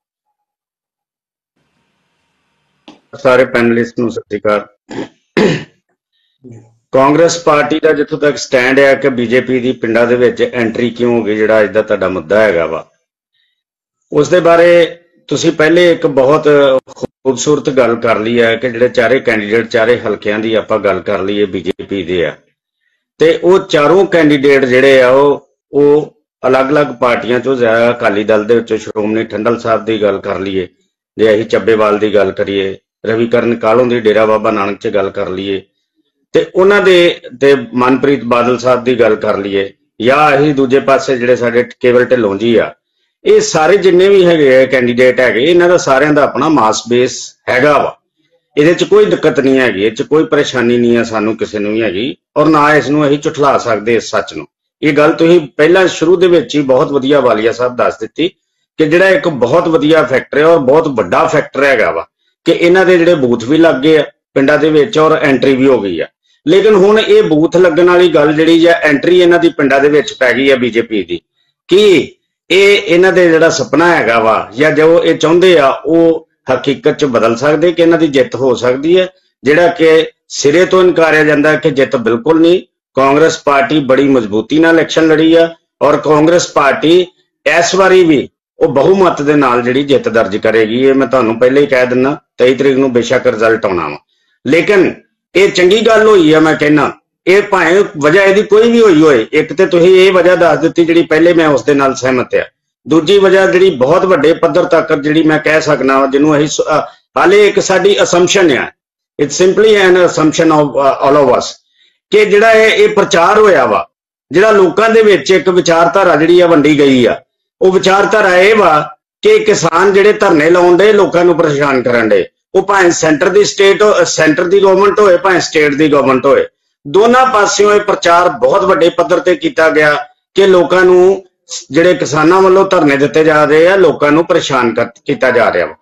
सारे पैनलिस्ट नूं सत श्री अकाल। कांग्रेस पार्टी का जिथों तक स्टैंड है कि बीजेपी की पिंडां दे विच एंट्री क्यों हो गई, जिहड़ा अज दा तुहाडा मुद्दा हैगा वा, उस दे बारे तुसीं पहले एक बहुत खूबसूरत गल कर ली है कि जिहड़े चारे कैंडीडेट चारे हलकियां दी आपां गल कर लईए बीजेपी दे आ, ते वो चारों कैंडीडेट जिहड़े आ वो अलग अलग पार्टियां चों ज़्यादा अकाली दल दे विचों श्रोमणी ठंडल साहब की गल कर लीए, जे असीं ਚੱਬੇਵਾਲ की गल करिए, रविकरण कालों की डेरा बाबा नानक च गल कर लीए, ते उन्हां दे ते मनप्रीत बादल साहब की गल कर लीए, या असीं दूजे पासे जिहड़े साडे केवल ढिल्लों जी आ, ये सारे जिन्ने भी है कैंडीडेट है, इन्हां दा सारियां दा अपना मास बेस हैगा वा। इहदे च कोई दिक्कत नहीं हैगी, इह च कोई परेशानी नहीं है सानू किसी नूं भी हैगी, और ना इसनूं असीं झुठला सकदे इस सच नूं। ये गल तुसीं पहलां शुरू दे विच ही बहुत वधिया वालिया साहब दस दित्ती कि जिहड़ा एक बहुत वधिया फैक्टर है और बहुत वड्डा फैक्टर हैगा वा कि इन्हां दे जिहड़े बूथ भी लग गए पिंडां दे विच और एंट्री भी हो गई है। लेकिन हुण ये बूथ लगन वाली गल जिहड़ी या एंट्री इन्हां दी पिंडां दे विच पै गई है बीजेपी दी, कि ये इन्हां दे जिहड़ा सपना हैगा वा या जो ये चाहुंदे आ वो ਹਕੀਕਤ 'ਚ ਬਦਲ ਸਕਦੇ ਕਿ ਇਹਨਾਂ ਦੀ ਜਿੱਤ ਹੋ ਸਕਦੀ ਹੈ, ਜਿਹੜਾ ਕਿ ਸਿਰੇ ਤੋਂ ਇਨਕਾਰਿਆ ਜਾਂਦਾ ਕਿ ਜਿੱਤ ਬਿਲਕੁਲ ਨਹੀਂ। ਕਾਂਗਰਸ ਪਾਰਟੀ ਬੜੀ ਮਜ਼ਬੂਤੀ ਨਾਲ ਇਲੈਕਸ਼ਨ ਲੜੀ ਆ ਔਰ ਕਾਂਗਰਸ ਪਾਰਟੀ ਇਸ ਵਾਰੀ ਵੀ ਉਹ ਬਹੁਮਤ ਦੇ ਨਾਲ ਜਿਹੜੀ ਜਿੱਤ ਦਰਜ ਕਰੇਗੀ। ਇਹ ਮੈਂ ਤੁਹਾਨੂੰ ਪਹਿਲੇ ਹੀ ਕਹਿ ਦਿੰਦਾ, 23 ਤਰੀਕ ਨੂੰ ਬੇਸ਼ੱਕ ਰਿਜ਼ਲਟ ਆਉਣਾ ਵਾ, ਲੇਕਿਨ ਇਹ ਚੰਗੀ ਗੱਲ ਹੋਈ ਆ। ਮੈਂ ਕਹਿਣਾ ਇਹ ਭਾਵੇਂ ਵਜ੍ਹਾ ਇਹਦੀ ਕੋਈ ਵੀ ਹੋਈ ਹੋਏ, ਇੱਕ ਤੇ ਤੁਸੀਂ ਇਹ ਵਜ੍ਹਾ ਦੱਸ ਦਿੱਤੀ ਜਿਹੜੀ ਪਹਿਲੇ ਮੈਂ ਉਸ ਦੇ ਨਾਲ ਸਹਿਮਤ ਆ। ਦੂਜੀ ਵਜ੍ਹਾ ਜਿਹੜੀ ਬਹੁਤ ਵੱਡੇ ਪੱਧਰ ਤੱਕ ਜਿਹੜੀ ਮੈਂ ਕਹਿ ਸਕਣਾ, ਜਿਹਨੂੰ ਅਸੀਂ ਹਾਲੇ ਇੱਕ ਸਾਡੀ ਅਸੰਪਸ਼ਨ ਆ, it's simply an assumption of all of us, ਕਿ ਜਿਹੜਾ ਇਹ ਪ੍ਰਚਾਰ ਹੋਇਆ ਵਾ, ਜਿਹੜਾ ਲੋਕਾਂ ਦੇ ਵਿੱਚ ਇੱਕ ਵਿਚਾਰਧਾਰਾ ਜਿਹੜੀ ਆ ਵੰਡੀ ਗਈ ਆ, ਉਹ ਵਿਚਾਰਧਾਰਾ ਇਹ ਵਾ ਕਿ ਕਿਸਾਨ ਜਿਹੜੇ ਧਰਨੇ ਲਾਉਣ ਦੇ ਲੋਕਾਂ ਨੂੰ ਪਰੇਸ਼ਾਨ ਕਰਨ ਦੇ, ਉਹ ਭਾਵੇਂ ਸੈਂਟਰ ਦੀ ਗਵਰਨਮੈਂਟ ਹੋਏ ਭਾਵੇਂ ਸਟੇਟ ਦੀ ਗਵਰਨਮੈਂਟ ਹੋਏ, ਦੋਨਾਂ ਪਾਸਿਓਂ ਇਹ ਪ੍ਰਚਾਰ ਬਹੁਤ ਵੱਡੇ ਪੱਧਰ ਤੇ ਕੀਤਾ ਗਿਆ ਕਿ ਲੋਕਾਂ ਨੂੰ ਜਿਹੜੇ ਕਿਸਾਨਾਂ ਵੱਲੋਂ ਧਰਨੇ ਦਿੱਤੇ ਜਾ ਰਹੇ ਆ, ਲੋਕਾਂ ਨੂੰ ਪਰੇਸ਼ਾਨ ਕੀਤਾ ਜਾ ਰਿਹਾ ਵਾ,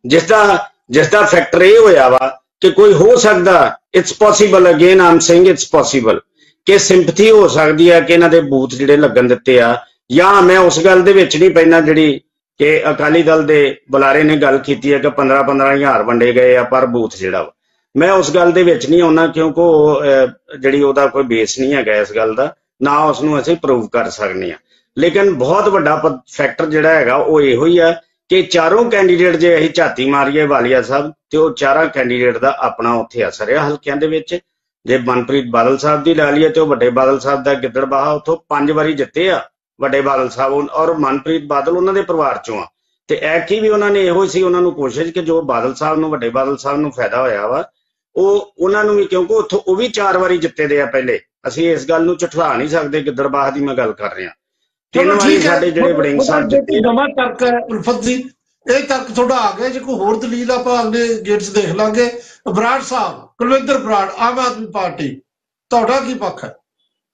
ਜਿਸ ਦਾ ਫੈਕਟਰ ਇਹ ਹੋਇਆ ਵਾ ਕਿ ਕੋਈ ਹੋ ਸਕਦਾ, it's possible, again I'm saying it's possible, ਕਿ ਸਿੰਪਥੀ ਹੋ ਸਕਦੀ ਹੈ ਕਿ ਇਹਨਾਂ ਦੇ ਬੂਥ ਜਿਹੜੇ ਲੱਗਣ ਦਿੱਤੇ ਆ। ਜਾਂ ਮੈਂ ਉਸ ਗੱਲ ਦੇ ਵਿੱਚ ਨਹੀਂ ਪੈਣਾ ਜਿਹੜੀ ਕਿ ਅਕਾਲੀ ਦਲ ਦੇ ਬੁਲਾਰੇ ਨੇ ਗੱਲ ਕੀਤੀ ਹੈ ਕਿ 15-15 ਹਜ਼ਾਰ ਵੰਡੇ ਗਏ ਆ ਪਰ ਬੂਥ ਜਿਹੜਾ ਵਾ, ਮੈਂ ਉਸ ਗੱਲ ਦੇ ਵਿੱਚ ਨਹੀਂ ਆਉਣਾ, ਕਿਉਂਕਿ ਉਹ ਜਿਹੜੀ ਉਹਦਾ ਕੋਈ ਬੇਸ ਨਹੀਂ ਹੈਗਾ ਇਸ ਗੱਲ ਦਾ, ਨਾ ਉਸ ਨੂੰ ਅਸੀਂ ਪ੍ਰੂਵ ਕਰ ਸਕਦੇ ਹਾਂ। ਲੇਕਿਨ ਬਹੁਤ ਵੱਡਾ ਫੈਕਟਰ ਜਿਹੜਾ ਹੈਗਾ ਉਹ ਇਹੋ ਹੀ ਆ ਕਿ ਚਾਰੋਂ ਕੈਂਡੀਡੇਟ ਜੇ ਅਸੀਂ ਝਾਤੀ ਮਾਰੀਏ ਵਾਲੀਆ ਸਾਹਿਬ, ਤੇ ਉਹ ਚਾਰਾਂ ਕੈਂਡੀਡੇਟ ਦਾ ਆਪਣਾ ਉੱਥੇ ਅਸਰ ਆ ਹਲਕਿਆਂ ਦੇ ਵਿੱਚ। ਜੇ ਮਨਪ੍ਰੀਤ ਬਾਦਲ ਸਾਹਿਬ ਦੀ ਲਾ ਲਈਏ ਤੇ ਉਹ ਵੱਡੇ ਬਾਦਲ ਸਾਹਿਬ ਦਾ ਗਿੱਦੜਬਾਹਾ ਉੱਥੋਂ 5 ਵਾਰੀ ਜਿੱਤੇ ਆ ਵੱਡੇ ਬਾਦਲ ਸਾਹਿਬ, ਔਰ ਮਨਪ੍ਰੀਤ ਬਾਦਲ ਉਹਨਾਂ ਦੇ ਪਰਿਵਾਰ ਚੋਂ ਆ, ਤੇ ਐਤਕੀ ਵੀ ਉਹਨਾਂ ਨੇ ਇਹੋ ਸੀ ਉਹਨਾਂ ਨੂੰ ਕੋਸ਼ਿਸ਼ ਕਿ ਜੋ ਬਾਦਲ ਸਾਹਿਬ ਨੂੰ, ਵੱਡੇ ਬਾਦਲ ਸਾਹਿਬ ਨੂੰ ਫਾਇਦਾ ਹੋਇਆ ਵਾ ਉਹ ਉਹਨਾਂ ਨੂੰ ਵੀ, ਕਿਉਂਕਿ ਉੱਥੋਂ ਉਹ ਵੀ 4 ਵਾਰੀ ਜਿੱਤੇ ਦੇ ਆ ਪਹਿਲੇ। ਅਸੀਂ ਇਸ ਗੱਲ ਨੂੰ ਝੁਠਲਾ ਨਹੀਂ ਸਕਦੇ, ਗਿੱਦੜਬਾਹਾ ਦੀ ਮੈਂ ਗੱਲ ਕਰ ਰਿਹਾ। 3 ਵਾਰੀ ਸਾਡੇ ਜਿਹੜੇ ਵੜਿੰਗ ਸਾਹਿਬ ਜਿੱਤੇ। ਨਵਾਂ ਤਰਕ ਹੈ ਉਲਫਤ ਜੀ, ਇਹ ਤਰਕ ਤੁਹਾਡਾ ਆ ਗਿਆ। ਜੇ ਕੋਈ ਹੋਰ ਦਲੀਲ ਆਪਾਂ ਅਗਲੇ ਗੇਟਸ ਦੇਖ ਲਾਂਗੇ। ਬਰਾੜ ਸਾਹਿਬ, ਕੁਲਵਿੰਦਰ ਬਰਾੜ, ਆਮ ਆਦਮੀ ਪਾਰਟੀ, ਤੁਹਾਡਾ ਕੀ ਪੱਖ ਹੈ?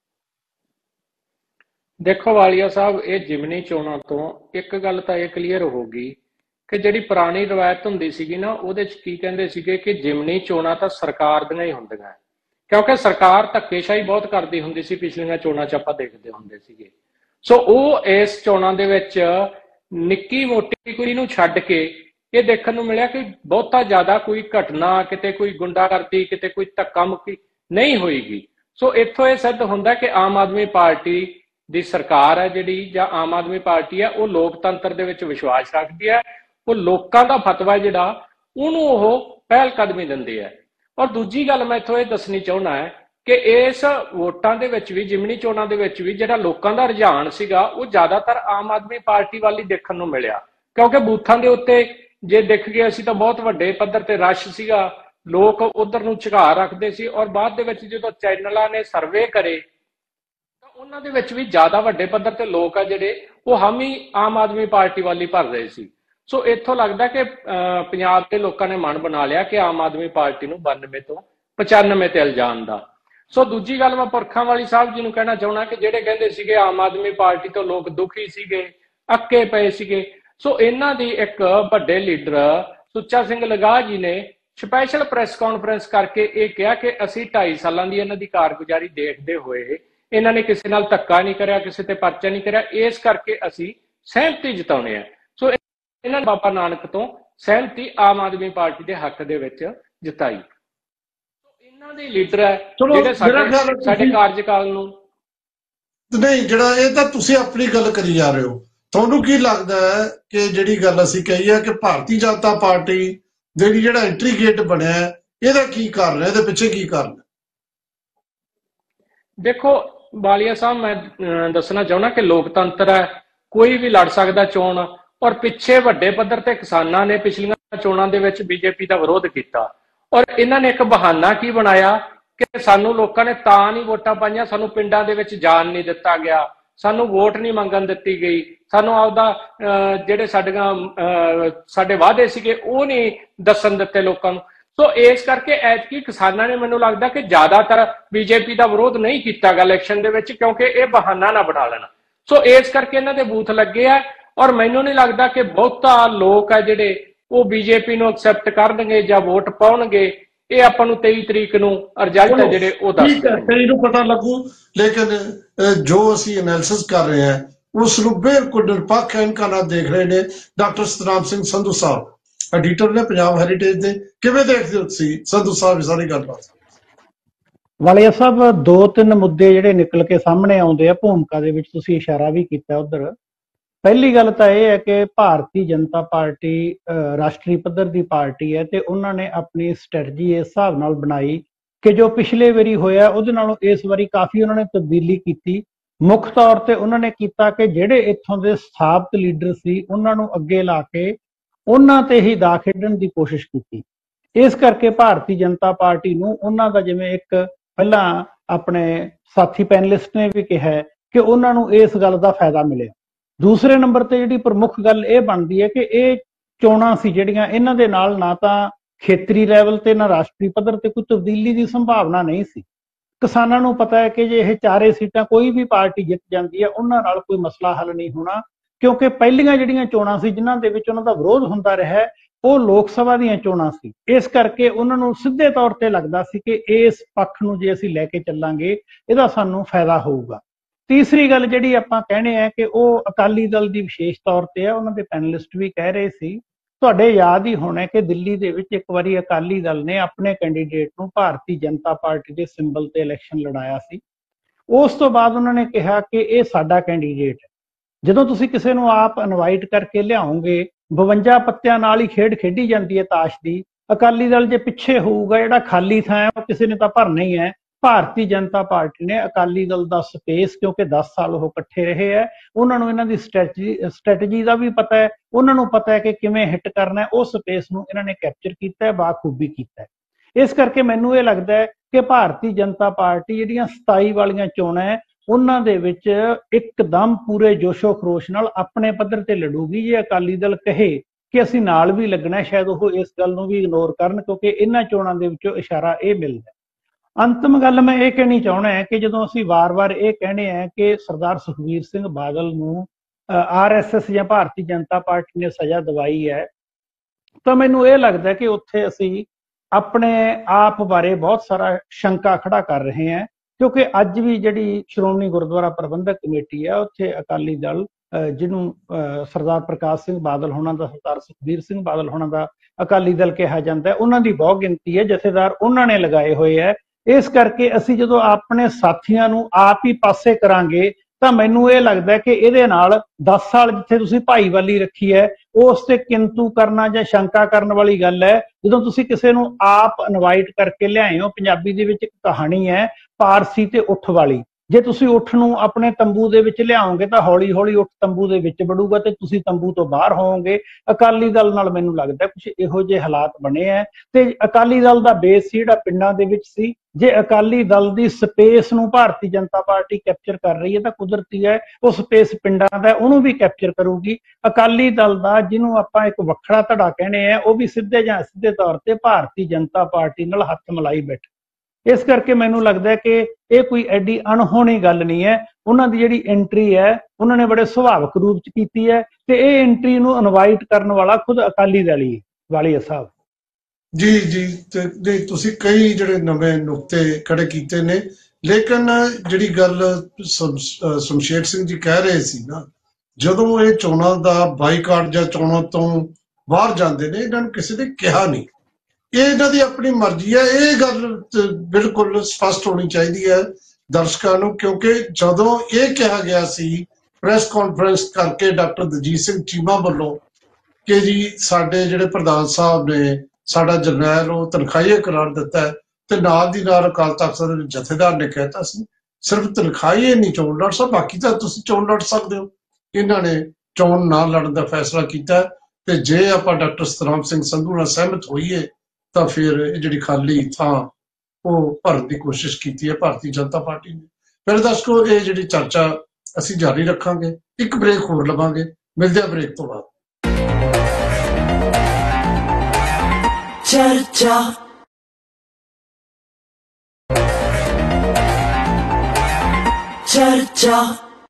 ਦੇਖੋ ਵਾਲੀਆ ਸਾਹਿਬ, ਇਹ ਜਿਮਨੀ ਚੋਣਾਂ ਤੋਂ ਇੱਕ ਗੱਲ ਤਾਂ ਇਹ ਕਲੀਅਰ ਹੋ ਗਈ ਕਿ ਜਿਹੜੀ ਪੁਰਾਣੀ ਰਵਾਇਤ ਹੁੰਦੀ ਸੀਗੀ ਨਾ, ਉਹਦੇ ਚ ਕੀ ਕਹਿੰਦੇ ਸੀਗੇ ਕਿ ਜਿਮਨੀ ਚੋਣਾਂ ਤਾਂ ਸਰਕਾਰ ਦੀਆਂ ਹੀ ਹੁੰਦੀਆਂ, ਕਿਉਂਕਿ ਸਰਕਾਰ ਧੱਕੇਸ਼ਾਹੀ ਬਹੁਤ ਕਰਦੀ ਹੁੰਦੀ ਸੀ। ਪਿਛਲੀਆਂ ਚੋਣਾਂ ਚ ਆਪਾਂ ਦੇਖਦੇ ਹੁੰਦੇ ਸੀਗੇ। ਸੋ ਉਹ ਇਸ ਚੋਣਾਂ ਦੇ ਵਿੱਚ ਨਿੱਕੀ ਮੋਟੀ ਕੋਈ ਨੂੰ ਛੱਡ ਕੇ ਇਹ ਦੇਖਣ ਨੂੰ ਮਿਲਿਆ ਕਿ ਬਹੁਤਾ ਜ਼ਿਆਦਾ ਕੋਈ ਘਟਨਾ, ਕਿਤੇ ਕੋਈ ਗੁੰਡਾਗਰਦੀ, ਕਿਤੇ ਕੋਈ ਧੱਕਾ ਮੁੱਕੀ ਨਹੀਂ ਹੋਏਗੀ। ਸੋ ਇੱਥੋਂ ਇਹ ਸਿੱਧ ਹੁੰਦਾ ਕਿ ਆਮ ਆਦਮੀ ਪਾਰਟੀ ਦੀ ਸਰਕਾਰ ਹੈ ਜਿਹੜੀ, ਜਾਂ ਆਮ ਆਦਮੀ ਪਾਰਟੀ ਹੈ, ਉਹ ਲੋਕਤੰਤਰ ਦੇ ਵਿੱਚ ਵਿਸ਼ਵਾਸ ਰੱਖਦੀ ਹੈ। ਉਹ ਲੋਕਾਂ ਦਾ ਫਤਵਾ ਜਿਹੜਾ ਉਹਨੂੰ ਉਹ ਪਹਿਲ ਕਦਮੀ ਦਿੰਦੇ ਹੈ। ਔਰ ਦੂਜੀ ਗੱਲ ਮੈਂ ਇੱਥੋਂ ਇਹ ਦੱਸਣੀ ਚਾਹੁੰਦਾ ਹੈ ਕਿ ਇਸ ਵੋਟਾਂ ਦੇ ਵਿੱਚ ਵੀ, ਜਿਮਨੀ ਚੋਣਾਂ ਦੇ ਵਿੱਚ ਵੀ, ਜਿਹੜਾ ਲੋਕਾਂ ਦਾ ਰੁਝਾਨ ਸੀਗਾ ਉਹ ਜ਼ਿਆਦਾਤਰ ਆਮ ਆਦਮੀ ਪਾਰਟੀ ਵੱਲ ਹੀ ਦੇਖਣ ਨੂੰ ਮਿਲਿਆ, ਕਿਉਂਕਿ ਬੂਥਾਂ ਦੇ ਉੱਤੇ ਜੇ ਦਿਖ ਗਏ ਅਸੀਂ ਤਾਂ ਬਹੁਤ ਵੱਡੇ ਪੱਧਰ ਤੇ ਰਸ਼ ਸੀਗਾ, ਲੋਕ ਉਧਰ ਨੂੰ ਝੁਕਾਅ ਰੱਖਦੇ ਸੀ। ਔਰ ਬਾਅਦ ਦੇ ਵਿੱਚ ਜਦੋਂ ਚੈਨਲਾਂ ਨੇ ਸਰਵੇ ਕਰੇ ਤਾਂ ਉਹਨਾਂ ਦੇ ਵਿੱਚ ਵੀ ਜ਼ਿਆਦਾ ਵੱਡੇ ਪੱਧਰ ਤੇ ਲੋਕ ਆ ਜਿਹੜੇ ਉਹ ਹਾਮੀ ਆਮ ਆਦਮੀ ਪਾਰਟੀ ਵੱਲ ਹੀ ਭਰ ਰਹੇ ਸੀ। ਸੋ ਇੱਥੋਂ ਲੱਗਦਾ ਕਿ ਪੰਜਾਬ ਦੇ ਲੋਕਾਂ ਨੇ ਮਨ ਬਣਾ ਲਿਆ ਕਿ ਆਮ ਆਦਮੀ ਪਾਰਟੀ ਨੂੰ 92 ਤੋਂ 95 ਤੇ ਲਿਜਾਣ ਦਾ। ਸੋ ਦੂਜੀ ਗੱਲ ਮੈਂ ਪੁਰਖਾਂ ਵਾਲੀ ਸਾਹਿਬ ਜੀ ਨੂੰ ਕਹਿਣਾ ਚਾਹੁੰਦਾ ਕਿ ਜਿਹੜੇ ਕਹਿੰਦੇ ਸੀਗੇ ਆਮ ਆਦਮੀ ਪਾਰਟੀ ਤੋਂ ਲੋਕ ਦੁਖੀ ਸੀਗੇ, ਅੱਕੇ ਪਏ ਸੀਗੇ, ਸੋ ਇਹਨਾਂ ਦੀ ਇੱਕ ਵੱਡੇ ਲੀਡਰ ਸੁੱਚਾ ਸਿੰਘ ਲਗਾਹ ਜੀ ਨੇ ਸਪੈਸ਼ਲ ਪ੍ਰੈਸ ਕਾਨਫਰੰਸ ਕਰਕੇ ਇਹ ਕਿਹਾ ਕਿ ਅਸੀਂ 2.5 ਸਾਲਾਂ ਦੀ ਇਹਨਾਂ ਦੀ ਕਾਰਗੁਜ਼ਾਰੀ ਦੇਖਦੇ ਹੋਏ ਇਹਨਾਂ ਨੇ ਕਿਸੇ ਨਾਲ ਧੱਕਾ ਨਹੀਂ ਕਰਿਆ, ਕਿਸੇ ਤੇ ਪਰਚਾ ਨਹੀਂ ਕਰਿਆ, ਇਸ ਕਰਕੇ ਅਸੀਂ ਸਹਿਮਤੀ ਜਤਾਉਣੇ ਆ। ਸੋ ਇਹਨਾਂ ਨੇ ਬਾਬਾ ਨਾਨਕ ਤੋਂ ਸਹਿਮਤੀ ਆਮ ਆਦਮੀ ਪਾਰਟੀ ਦੇ ਹੱਕ ਦੇ ਵਿੱਚ ਜਤਾਈ। ਇਹਨਾਂ ਦੇ ਲੀਡਰ ਹੈ ਜਿਹੜੇ ਸਾਡੇ ਕਾਰਜਕਾਲ ਨੂੰ ਨਹੀਂ, ਜਿਹੜਾ ਇਹ ਤਾਂ ਤੁਸੀਂ ਆਪਣੀ ਗੱਲ ਕਰੀ ਜਾ ਰਹੇ ਹੋ। ਤੁਹਾਨੂੰ ਕੀ ਲੱਗਦਾ ਹੈ ਕਿ ਜਿਹੜੀ ਗੱਲ ਅਸੀਂ ਕਹੀ ਹੈ ਕਿ ਭਾਰਤੀ ਜਨਤਾ ਪਾਰਟੀ ਜਿਹੜੀ ਜਿਹੜਾ ਐਂਟਰੀ ਗੇਟ ਬਣਿਆ ਇਹਦਾ ਕੀ ਕਾਰਨ ਹੈ, ਇਹਦੇ ਪਿੱਛੇ ਕੀ ਕਾਰਨ ਹੈ? ਦੇਖੋ ਬਾਲੀਆ ਸਾਹਿਬ, ਮੈਂ ਦੱਸਣਾ ਚਾਹੁੰਦਾ ਕਿ ਲੋਕਤੰਤਰ ਹੈ, ਕੋਈ ਵੀ ਲੜ ਸਕਦਾ ਚੋਣ। ਔਰ ਪਿੱਛੇ ਵੱਡੇ ਪੱਧਰ ਤੇ ਕਿਸਾਨਾਂ ਨੇ ਪਿਛਲੀਆਂ ਚੋਣਾਂ ਦੇ ਵਿੱਚ ਬੀਜੇਪੀ ਦਾ ਵਿਰੋਧ ਕੀਤਾ, ਔਰ ਇਹਨਾਂ ਨੇ ਇੱਕ ਬਹਾਨਾ ਕੀ ਬਣਾਇਆ ਕਿ ਸਾਨੂੰ ਲੋਕਾਂ ਨੇ ਤਾਂ ਨਹੀਂ ਵੋਟਾਂ ਪਾਈਆਂ, ਸਾਨੂੰ ਪਿੰਡਾਂ ਦੇ ਵਿੱਚ ਜਾਣ ਨਹੀਂ ਦਿੱਤਾ ਗਿਆ, ਸਾਨੂੰ ਵੋਟ ਨਹੀਂ ਮੰਗਣ ਦਿੱਤੀ ਗਈ, ਸਾਨੂੰ ਆਪਦਾ ਜਿਹੜੇ ਸਾਡੇ ਵਾਅਦੇ ਸੀਗੇ ਉਹ ਨਹੀਂ ਦੱਸਣ ਦਿੱਤੇ ਲੋਕਾਂ ਨੂੰ। ਸੋ ਇਸ ਕਰਕੇ ਐਤਕੀ ਕਿਸਾਨਾਂ ਨੇ ਮੈਨੂੰ ਲੱਗਦਾ ਕਿ ਜ਼ਿਆਦਾਤਰ ਬੀਜੇਪੀ ਦਾ ਵਿਰੋਧ ਨਹੀਂ ਕੀਤਾ ਗਿਆ ਇਲੈਕਸ਼ਨ ਦੇ ਵਿੱਚ, ਕਿਉਂਕਿ ਇਹ ਬਹਾਨਾ ਨਾ ਬਣਾ ਲੈਣਾ। ਸੋ ਇਸ ਕਰਕੇ ਇਹਨਾਂ ਦੇ ਬੂਥ ਲੱਗੇ ਆ, ਔਰ ਮੈਨੂੰ ਨਹੀਂ ਲੱਗਦਾ ਕਿ ਬਹੁਤਾ ਲੋਕ ਆ ਜਿਹੜੇ ਉਹ ਬੀਜੇਪੀ ਨੂੰ ਐਕਸੈਪਟ ਕਰਨਗੇ ਜਾਂ ਵੋਟ ਪਾਉਣਗੇ। ਇਹ ਆਪਾਂ ਨੂੰ 23 ਤਰੀਕ ਨੂੰ ਰਿਜ਼ਲਟ ਹੈ ਜਿਹੜੇ ਉਹ ਦੱਸ ਦੇਣਗੇ, ਨੂੰ ਪਤਾ ਲੱਗੂ। ਲੇਕਿਨ ਜੋ ਅਸੀਂ ਐਨਾਲਿਸਿਸ ਕਰ ਰਹੇ ਹਾਂ ਉਸ ਨੂੰ ਬਿਲਕੁਲ ਨਿਰਪੱਖ ਐਨਕਾਂ ਨਾਲ ਦੇਖ ਰਹੇ ਨੇ ਡਾਕਟਰ ਸਤਨਾਮ ਸਿੰਘ ਸੰਧੂ ਸਾਹਿਬ। ਐਡੀਟਰ ਨੇ ਪੰਜਾਬ ਹੈਰੀਟੇਜ ਦੇ। ਕਿਵੇਂ ਦੇਖਦੇ ਹੋ ਤੁਸੀਂ ਸੰਧੂ ਸਾਹਿਬ ਸਾਰੀ ਗੱਲਬਾਤ? ਵਾਲੀਆ ਸਾਹਿਬ, 2-3 ਮੁੱਦੇ ਜਿਹੜੇ ਨਿਕਲ ਕੇ ਸਾਹਮਣੇ ਆਉਂਦੇ ਆ ਭੂਮਿਕਾ ਦੇ ਵਿੱਚ, ਤੁਸੀਂ ਇਸ਼ਾਰਾ ਵੀ ਕੀਤਾ ਉਧਰ। ਪਹਿਲੀ ਗੱਲ ਤਾਂ ਇਹ ਹੈ ਕਿ ਭਾਰਤੀ ਜਨਤਾ ਪਾਰਟੀ ਰਾਸ਼ਟਰੀ ਪੱਧਰ ਦੀ ਪਾਰਟੀ ਹੈ ਤੇ ਉਹਨਾਂ ਨੇ ਆਪਣੀ ਸਟ੍ਰੈਟਜੀ ਇਸ ਹਿਸਾਬ ਨਾਲ ਬਣਾਈ ਕਿ ਜੋ ਪਿਛਲੇ ਵਾਰੀ ਹੋਇਆ ਉਹਦੇ ਨਾਲੋਂ ਇਸ ਵਾਰੀ ਕਾਫੀ ਉਹਨਾਂ ਨੇ ਤਬਦੀਲੀ ਕੀਤੀ। ਮੁੱਖ ਤੌਰ ਤੇ ਉਹਨਾਂ ਨੇ ਕੀਤਾ ਕਿ ਜਿਹੜੇ ਇੱਥੋਂ ਦੇ ਸਥਾਪਿਤ ਲੀਡਰ ਸੀ ਉਹਨਾਂ ਨੂੰ ਅੱਗੇ ਲਾ ਕੇ ਉਹਨਾਂ ਤੇ ਹੀ ਦਾ ਖੇਡਣ ਦੀ ਕੋਸ਼ਿਸ਼ ਕੀਤੀ। ਇਸ ਕਰਕੇ ਭਾਰਤੀ ਜਨਤਾ ਪਾਰਟੀ ਨੂੰ ਉਹਨਾਂ ਦਾ, ਜਿਵੇਂ ਇੱਕ ਪਹਿਲਾਂ ਆਪਣੇ ਸਾਥੀ ਪੈਨਲਿਸਟ ਨੇ ਵੀ ਕਿਹਾ, ਕਿ ਉਹਨਾਂ ਨੂੰ ਇਸ ਗੱਲ ਦਾ ਫਾਇਦਾ ਮਿਲਿਆ। ਦੂਸਰੇ ਨੰਬਰ ਤੇ ਜਿਹੜੀ ਪ੍ਰਮੁੱਖ ਗੱਲ ਇਹ ਬਣਦੀ ਹੈ ਕਿ ਇਹ ਚੋਣਾਂ ਸੀ ਜਿਹੜੀਆਂ, ਇਹਨਾਂ ਦੇ ਨਾਲ ਨਾ ਤਾਂ ਖੇਤਰੀ ਲੈਵਲ ਤੇ ਨਾ ਰਾਸ਼ਟਰੀ ਪੱਧਰ ਤੇ ਕੋਈ ਤਬਦੀਲੀ ਦੀ ਸੰਭਾਵਨਾ ਨਹੀਂ ਸੀ। ਕਿਸਾਨਾਂ ਨੂੰ ਪਤਾ ਹੈ ਕਿ ਜੇ ਇਹ 4 ਸੀਟਾਂ ਕੋਈ ਵੀ ਪਾਰਟੀ ਜਿੱਤ ਜਾਂਦੀ ਹੈ ਉਹਨਾਂ ਨਾਲ ਕੋਈ ਮਸਲਾ ਹੱਲ ਨਹੀਂ ਹੋਣਾ, ਕਿਉਂਕਿ ਪਹਿਲੀਆਂ ਜਿਹੜੀਆਂ ਚੋਣਾਂ ਸੀ ਜਿਨ੍ਹਾਂ ਦੇ ਵਿੱਚ ਉਹਨਾਂ ਦਾ ਵਿਰੋਧ ਹੁੰਦਾ ਰਿਹਾ ਉਹ ਲੋਕ ਸਭਾ ਦੀਆਂ ਚੋਣਾਂ ਸੀ। ਇਸ ਕਰਕੇ ਉਹਨਾਂ ਨੂੰ ਸਿੱਧੇ ਤੌਰ ਤੇ ਲੱਗਦਾ ਸੀ ਕਿ ਇਸ ਪੱਖ ਨੂੰ ਜੇ ਅਸੀਂ ਲੈ ਕੇ ਚੱਲਾਂਗੇ ਇਹਦਾ ਸਾਨੂੰ ਫਾਇਦਾ ਹੋਊਗਾ। ਤੀਸਰੀ ਗੱਲ ਜਿਹੜੀ ਆਪਾਂ ਕਹਿੰਦੇ ਆ ਕਿ ਉਹ ਅਕਾਲੀ ਦਲ ਦੀ ਵਿਸ਼ੇਸ਼ ਤੌਰ ਤੇ ਹੈ। ਉਹਨਾਂ ਦੇ ਪੈਨਲਿਸਟ ਵੀ ਕਹਿ ਰਹੇ ਸੀ, ਤੁਹਾਡੇ ਯਾਦ ਹੀ ਹੋਣਾ ਕਿ ਦਿੱਲੀ ਦੇ ਵਿੱਚ ਇੱਕ ਵਾਰੀ ਅਕਾਲੀ ਦਲ ਨੇ ਆਪਣੇ ਕੈਂਡੀਡੇਟ ਨੂੰ ਭਾਰਤੀ ਜਨਤਾ ਪਾਰਟੀ ਦੇ ਸਿੰਬਲ ਤੇ ਇਲੈਕਸ਼ਨ ਲੜਾਇਆ ਸੀ। ਉਸ ਤੋਂ ਬਾਅਦ ਉਹਨਾਂ ਨੇ ਕਿਹਾ ਕਿ ਇਹ ਸਾਡਾ ਕੈਂਡੀਡੇਟ ਹੈ। ਜਦੋਂ ਤੁਸੀਂ ਕਿਸੇ ਨੂੰ ਆਪ ਇਨਵਾਈਟ ਕਰਕੇ ਲਿਆਓਗੇ, 52 ਪੱਤਿਆਂ ਨਾਲ ਹੀ ਖੇਡ ਖੇਡੀ ਜਾਂਦੀ ਹੈ ਤਾਸ਼ ਦੀ। ਅਕਾਲੀ ਦਲ ਜੇ ਪਿੱਛੇ ਹੋਊਗਾ, ਜਿਹੜਾ ਖਾਲੀ ਥਾਂ ਹੈ ਉਹ ਕਿਸੇ ਨੇ ਤਾਂ ਭਰਨਾ ਹੀ ਹੈ। ਭਾਰਤੀ ਜਨਤਾ ਪਾਰਟੀ ਨੇ ਅਕਾਲੀ ਦਲ ਦਾ ਸਪੇਸ, ਕਿਉਂਕਿ 10 ਸਾਲ ਉਹ ਇਕੱਠੇ ਰਹੇ ਹੈ, ਉਹਨਾਂ ਨੂੰ ਇਹਨਾਂ ਦੀ ਸਟ੍ਰੈਟਜੀ ਦਾ ਵੀ ਪਤਾ ਹੈ, ਉਹਨਾਂ ਨੂੰ ਪਤਾ ਹੈ ਕਿ ਕਿਵੇਂ ਹਿੱਟ ਕਰਨਾ ਹੈ। ਉਹ ਸਪੇਸ ਨੂੰ ਇਹਨਾਂ ਨੇ ਕੈਪਚਰ ਕੀਤਾ ਹੈ, ਬਾਖੂਬੀ ਕੀਤਾ ਹੈ। ਇਸ ਕਰਕੇ ਮੈਨੂੰ ਇਹ ਲੱਗਦਾ ਹੈ ਕਿ ਭਾਰਤੀ ਜਨਤਾ ਪਾਰਟੀ ਜਿਹੜੀਆਂ 27 ਵਾਲੀਆਂ ਚੋਣਾਂ ਹੈ ਉਹਨਾਂ ਦੇ ਵਿੱਚ ਇੱਕਦਮ ਪੂਰੇ ਜੋਸ਼ੋ ਖਰੋਸ਼ ਨਾਲ ਆਪਣੇ ਪੱਧਰ ਤੇ ਲੜੂਗੀ। ਜੇ ਅਕਾਲੀ ਦਲ ਕਹੇ ਕਿ ਅਸੀਂ ਨਾਲ ਵੀ ਲੱਗਣਾ, ਸ਼ਾਇਦ ਉਹ ਇਸ ਗੱਲ ਨੂੰ ਵੀ ਇਗਨੋਰ ਕਰਨ, ਕਿਉਂਕਿ ਇਹਨਾਂ ਚੋਣਾਂ ਦੇ ਵਿੱਚੋਂ ਇਸ਼ਾਰਾ ਇਹ ਮਿਲਦਾ। ਅੰਤਮ ਗੱਲ ਮੈਂ ਇਹ ਕਹਿਣੀ ਚਾਹੁੰਦਾ ਹੈ ਕਿ ਜਦੋਂ ਅਸੀਂ ਵਾਰ-ਵਾਰ ਇਹ ਕਹਿੰਦੇ ਹਾਂ ਕਿ ਸਰਦਾਰ ਸੁਖਬੀਰ ਸਿੰਘ ਬਾਦਲ ਨੂੰ RSS ਜਾਂ ਭਾਰਤੀ ਜਨਤਾ ਪਾਰਟੀ ਨੇ ਸਜ਼ਾ ਦਿਵਾਈ ਹੈ, ਤਾਂ ਮੈਨੂੰ ਇਹ ਲੱਗਦਾ ਕਿ ਉੱਥੇ ਅਸੀਂ ਆਪਣੇ ਆਪ ਬਾਰੇ ਬਹੁਤ ਸਾਰਾ ਸ਼ੰਕਾ ਖੜਾ ਕਰ ਰਹੇ ਹਾਂ। ਕਿਉਂਕਿ ਅੱਜ ਵੀ ਜਿਹੜੀ ਸ਼੍ਰੋਮਣੀ ਗੁਰਦੁਆਰਾ ਪ੍ਰਬੰਧਕ ਕਮੇਟੀ ਹੈ, ਉੱਥੇ ਅਕਾਲੀ ਦਲ ਜਿਹਨੂੰ ਸਰਦਾਰ ਪ੍ਰਕਾਸ਼ ਸਿੰਘ ਬਾਦਲ ਹੋਣਾ ਦਾ, ਸਰਦਾਰ ਸੁਖਬੀਰ ਸਿੰਘ ਬਾਦਲ ਹੋਣਾ ਦਾ ਅਕਾਲੀ ਦਲ ਕਿਹਾ ਜਾਂਦਾ ਹੈ, ਉਹਨਾਂ ਦੀ ਬਹੁਤ ਗਿਣਤੀ ਹੈ, ਜਥੇਦਾਰ ਉਹਨਾਂ ਨੇ ਲਗਾਏ ਹੋਏ ਹੈ। ਇਸ ਕਰਕੇ ਅਸੀਂ ਜਦੋਂ ਆਪਣੇ ਸਾਥੀਆਂ ਨੂੰ ਆਪ ਹੀ ਪਾਸੇ ਕਰਾਂਗੇ ਤਾਂ ਮੈਨੂੰ ਇਹ ਲੱਗਦਾ ਕਿ ਇਹਦੇ ਨਾਲ 10 ਸਾਲ ਜਿੱਥੇ ਤੁਸੀਂ ਭਾਈਵਾਲੀ ਰੱਖੀ ਹੈ ਉਸ ਤੇ ਕਿੰਤੂ ਕਰਨਾ ਜਾਂ ਸ਼ੰਕਾ ਕਰਨ ਵਾਲੀ ਗੱਲ ਹੈ। ਜਦੋਂ ਤੁਸੀਂ ਕਿਸੇ ਨੂੰ ਆਪ ਇਨਵਾਈਟ ਕਰਕੇ ਲਿਆਏ ਹੋ, ਪੰਜਾਬੀ ਦੇ ਵਿੱਚ ਇੱਕ ਕਹਾਣੀ ਹੈ ਪਾਰਸੀ ਤੇ ਉੱਠ ਵਾਲੀ, ਜੇ ਤੁਸੀਂ ਉੱਠ ਨੂੰ ਆਪਣੇ ਤੰਬੂ ਦੇ ਵਿੱਚ ਲਿਆਓਗੇ ਤਾਂ ਹੌਲੀ ਹੌਲੀ ਉੱਠ ਤੰਬੂ ਦੇ ਵਿੱਚ ਵੜੂਗਾ ਤੇ ਤੁਸੀਂ ਤੰਬੂ ਤੋਂ ਬਾਹਰ ਹੋਵੋਗੇ। ਅਕਾਲੀ ਦਲ ਨਾਲ ਮੈਨੂੰ ਲੱਗਦਾ ਕੁਝ ਇਹੋ ਜਿਹੇ ਹਾਲਾਤ ਬਣੇ ਹੈ। ਤੇ ਅਕਾਲੀ ਦਲ ਦਾ ਬੇਸ ਜਿਹੜਾ ਪਿੰਡਾਂ ਦੇ ਵਿੱਚ ਸੀ, ਜੇ ਅਕਾਲੀ ਦਲ ਦੀ ਸਪੇਸ ਨੂੰ ਭਾਰਤੀ ਜਨਤਾ ਪਾਰਟੀ ਕੈਪਚਰ ਕਰ ਰਹੀ ਹੈ ਤਾਂ ਕੁਦਰਤੀ ਹੈ ਉਹ ਸਪੇਸ ਪਿੰਡਾਂ ਦਾ ਉਹਨੂੰ ਵੀ ਕੈਪਚਰ ਕਰੂਗੀ। ਅਕਾਲੀ ਦਲ ਦਾ ਜਿਹਨੂੰ ਆਪਾਂ ਇੱਕ ਵੱਖਰਾ ਧੜਾ ਕਹਿੰਦੇ ਆ, ਉਹ ਵੀ ਸਿੱਧੇ ਜਾਂ ਸਿੱਧੇ ਤੌਰ ਤੇ ਭਾਰਤੀ ਜਨਤਾ ਪਾਰਟੀ ਨਾਲ ਹੱਥ ਮਿਲਾਈ ਬੈਠੇ। ਇਸ ਕਰਕੇ ਮੈਨੂੰ ਲੱਗਦਾ ਕਿ ਇਹ ਕੋਈ ਐਡੀ ਅਣਹੋਣੀ ਗੱਲ ਨਹੀਂ ਹੈ। ਉਹਨਾਂ ਦੀ ਜਿਹੜੀ ਐਂਟਰੀ ਹੈ ਉਹਨਾਂ ਨੇ ਬੜੇ ਸੁਭਾਵਿਕ ਰੂਪ ਚ ਕੀਤੀ ਹੈ ਤੇ ਇਹ ਐਂਟਰੀ ਨੂੰ ਇਨਵਾਈਟ ਕਰਨ ਵਾਲਾ ਖੁਦ ਅਕਾਲੀ ਦਲ ਹੀ ਵਾਲੀਆ ਸਾਹਿਬ। ਜੀ ਜੀ, ਤੇ ਤੁਸੀਂ ਕਈ ਜਿਹੜੇ ਨਵੇਂ ਨੁਕਤੇ ਖੜੇ ਕੀਤੇ ਨੇ, ਲੇਕਿਨ ਜਿਹੜੀ ਗੱਲ ਸ਼ਮਸ਼ੇਰ ਸਿੰਘ ਜੀ ਕਹਿ ਰਹੇ ਸੀ ਨਾ, ਜਦੋਂ ਇਹ ਚੋਣਾਂ ਦਾ ਬਾਈਕਾਟ ਜਾਂ ਚੋਣਾਂ ਤੋਂ ਬਾਹਰ ਜਾਂਦੇ ਨੇ, ਇਹਨਾਂ ਨੂੰ ਕਿਸੇ ਨੇ ਕਿਹਾ ਨਹੀਂ, ਇਹ ਇਹਨਾਂ ਦੀ ਆਪਣੀ ਮਰਜ਼ੀ ਹੈ। ਇਹ ਗੱਲ ਬਿਲਕੁਲ ਸਪਸ਼ਟ ਹੋਣੀ ਚਾਹੀਦੀ ਹੈ ਦਰਸ਼ਕਾਂ ਨੂੰ, ਕਿਉਂਕਿ ਜਦੋਂ ਇਹ ਕਿਹਾ ਗਿਆ ਸੀ ਪ੍ਰੈਸ ਕਾਨਫਰੰਸ ਕਰਕੇ ਡਾਕਟਰ ਦਲਜੀਤ ਸਿੰਘ ਚੀਮਾ ਵੱਲੋਂ ਕਿ ਜੀ ਸਾਡੇ ਜਿਹੜੇ ਪ੍ਰਧਾਨ ਸਾਹਿਬ ਨੇ, ਸਾਡਾ ਜਰਨੈਲ ਉਹ ਤਨਖਾਹੀਆ ਕਰਾਰ ਦਿੱਤਾ ਹੈ, ਤੇ ਨਾਲ ਦੀ ਨਾਲ ਅਕਾਲ ਤਖ਼ਤ ਦੇ ਜਥੇਦਾਰ ਨੇ ਕਹਿਤਾ ਸੀ ਸਿਰਫ ਤਨਖਾਹੀਏ ਨਹੀਂ ਚੋਣ ਲੜ ਸਕਦੇ, ਬਾਕੀ ਤਾਂ ਤੁਸੀਂ ਚੋਣ ਲੜ ਸਕਦੇ ਹੋ। ਇਹਨਾਂ ਨੇ ਚੋਣ ਨਾ ਲੜਨ ਦਾ ਫੈਸਲਾ ਕੀਤਾ ਤੇ ਜੇ ਆਪਾਂ ਡਾਕਟਰ ਸਤਨਾਮ ਸਿੰਘ ਸੰਧੂ ਨਾਲ ਸਹਿਮਤ ਹੋਈਏ ਤਾਂ ਫਿਰ ਇਹ ਜਿਹੜੀ ਖਾਲੀ ਥਾਂ ਉਹ ਭਰਨ ਦੀ ਕੋਸ਼ਿਸ਼ ਕੀਤੀ ਹੈ ਭਾਰਤੀ ਜਨਤਾ ਪਾਰਟੀ ਨੇ। ਫਿਰ ਦਰਸ਼ਕੋ, ਇਹ ਜਿਹੜੀ ਚਰਚਾ ਅਸੀਂ ਜਾਰੀ ਰੱਖਾਂਗੇ, ਇੱਕ ਬ੍ਰੇਕ ਹੋਰ ਲਵਾਂਗੇ, ਮਿਲਦੇ ਆ ਬ੍ਰੇਕ ਤੋਂ ਬਾਅਦ। ਚਰਚਾ ਚਰਚਾ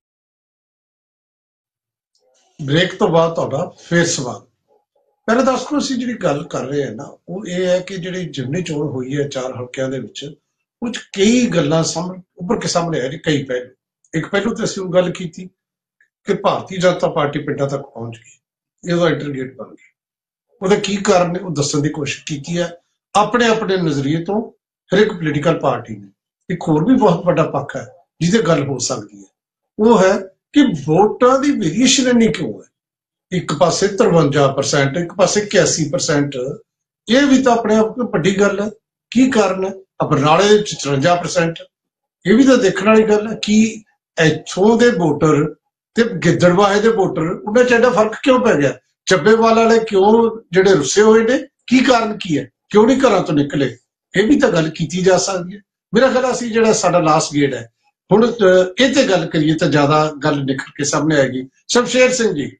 ਬ੍ਰੇਕ ਤੋਂ ਬਾਅਦ ਤੁਹਾਡਾ ਫੇਰ ਸਵਾਗਤ। ਪਹਿਲਾਂ ਦਰਸ਼ਕੋ, ਅਸੀਂ ਜਿਹੜੀ ਗੱਲ ਕਰ ਰਹੇ ਹਾਂ ਨਾ, ਉਹ ਇਹ ਹੈ ਕਿ ਜਿਹੜੀ ਜਿਮਨੀ ਚੋਣ ਹੋਈ ਹੈ 4 ਹਲਕਿਆਂ ਦੇ ਵਿੱਚ, ਕੁਝ ਕਈ ਗੱਲਾਂ ਉੱਭਰ ਕੇ ਸਾਹਮਣੇ ਆ ਰਹੀ, ਕਈ ਪਹਿਲੂ। ਇੱਕ ਪਹਿਲੂ ਤੇ ਅਸੀਂ ਉਹ ਗੱਲ ਕੀਤੀ ਕਿ ਭਾਰਤੀ ਜਨਤਾ ਪਾਰਟੀ ਪਿੰਡਾਂ ਤੱਕ ਪਹੁੰਚ ਗਈ, ਇਹਦਾ ਇੰਟਰਗੇਟ ਬਣ ਗਿਆ। ਉਹਦਾ ਕੀ ਕਾਰਨ ਹੈ ਉਹ ਦੱਸਣ ਦੀ ਕੋਸ਼ਿਸ਼ ਕੀਤੀ ਹੈ ਆਪਣੇ ਆਪਣੇ ਨਜ਼ਰੀਏ ਤੋਂ ਹਰ ਇੱਕ ਪੋਲੀਟੀਕਲ ਪਾਰਟੀ ਨੇ। ਇੱਕ ਹੋਰ ਵੀ ਬਹੁਤ ਵੱਡਾ ਪੱਖ ਹੈ ਜਿਹਦੇ ਗੱਲ ਹੋ ਸਕਦੀ ਹੈ, ਉਹ ਹੈ ਕਿ ਵੋਟਾਂ ਦੀ ਵੇਰੀਏਸ਼ਨ ਇੰਨੀ ਕਿਉਂ ਹੈ। ਇੱਕ ਪਾਸੇ 53%, ਇੱਕ ਪਾਸੇ 81%, ਇਹ ਵੀ ਤਾਂ ਆਪਣੇ ਆਪ ਵਿੱਚ ਵੱਡੀ ਗੱਲ ਹੈ। ਕੀ ਕਾਰਨ ਹੈ? ਬਰਨਾਲੇ 54%, ਇਹ ਵੀ ਤਾਂ ਦੇਖਣ ਵਾਲੀ ਗੱਲ ਹੈ। ਕਿ ਇੱਥੋਂ ਦੇ ਵੋਟਰ ਤੇ ਗਿੱਦੜਬਾਹੇ ਦੇ ਵੋਟਰ ਉਹਨਾਂ 'ਚ ਐਡਾ ਫਰਕ ਕਿਉਂ ਪੈ ਗਿਆ? ਚੱਬੇਵਾਲ ਵਾਲੇ ਕਿਉਂ ਜਿਹੜੇ ਰੁੱਸੇ ਹੋਏ ਨੇ? ਕੀ ਕਾਰਨ ਕੀ ਹੈ? ਕਿਉਂ ਨਹੀਂ ਘਰਾਂ ਤੋਂ ਨਿਕਲੇ? ਇਹ ਵੀ ਤਾਂ ਗੱਲ ਕੀਤੀ ਜਾ ਸਕਦੀ ਹੈ। ਮੇਰਾ ਖਿਆਲ ਅਸੀਂ ਜਿਹੜਾ ਸਾਡਾ ਲਾਸਟ ਗੇੜ ਹੈ ਹੁਣ ਇਹ ਤੇ ਗੱਲ ਕਰੀਏ ਤਾਂ ਜ਼ਿਆਦਾ ਗੱਲ ਨਿਖਰ ਕੇ ਸਾਹਮਣੇ ਆਏਗੀ। ਸ਼ਮਸ਼ੇਰ ਸਿੰਘ ਜੀ।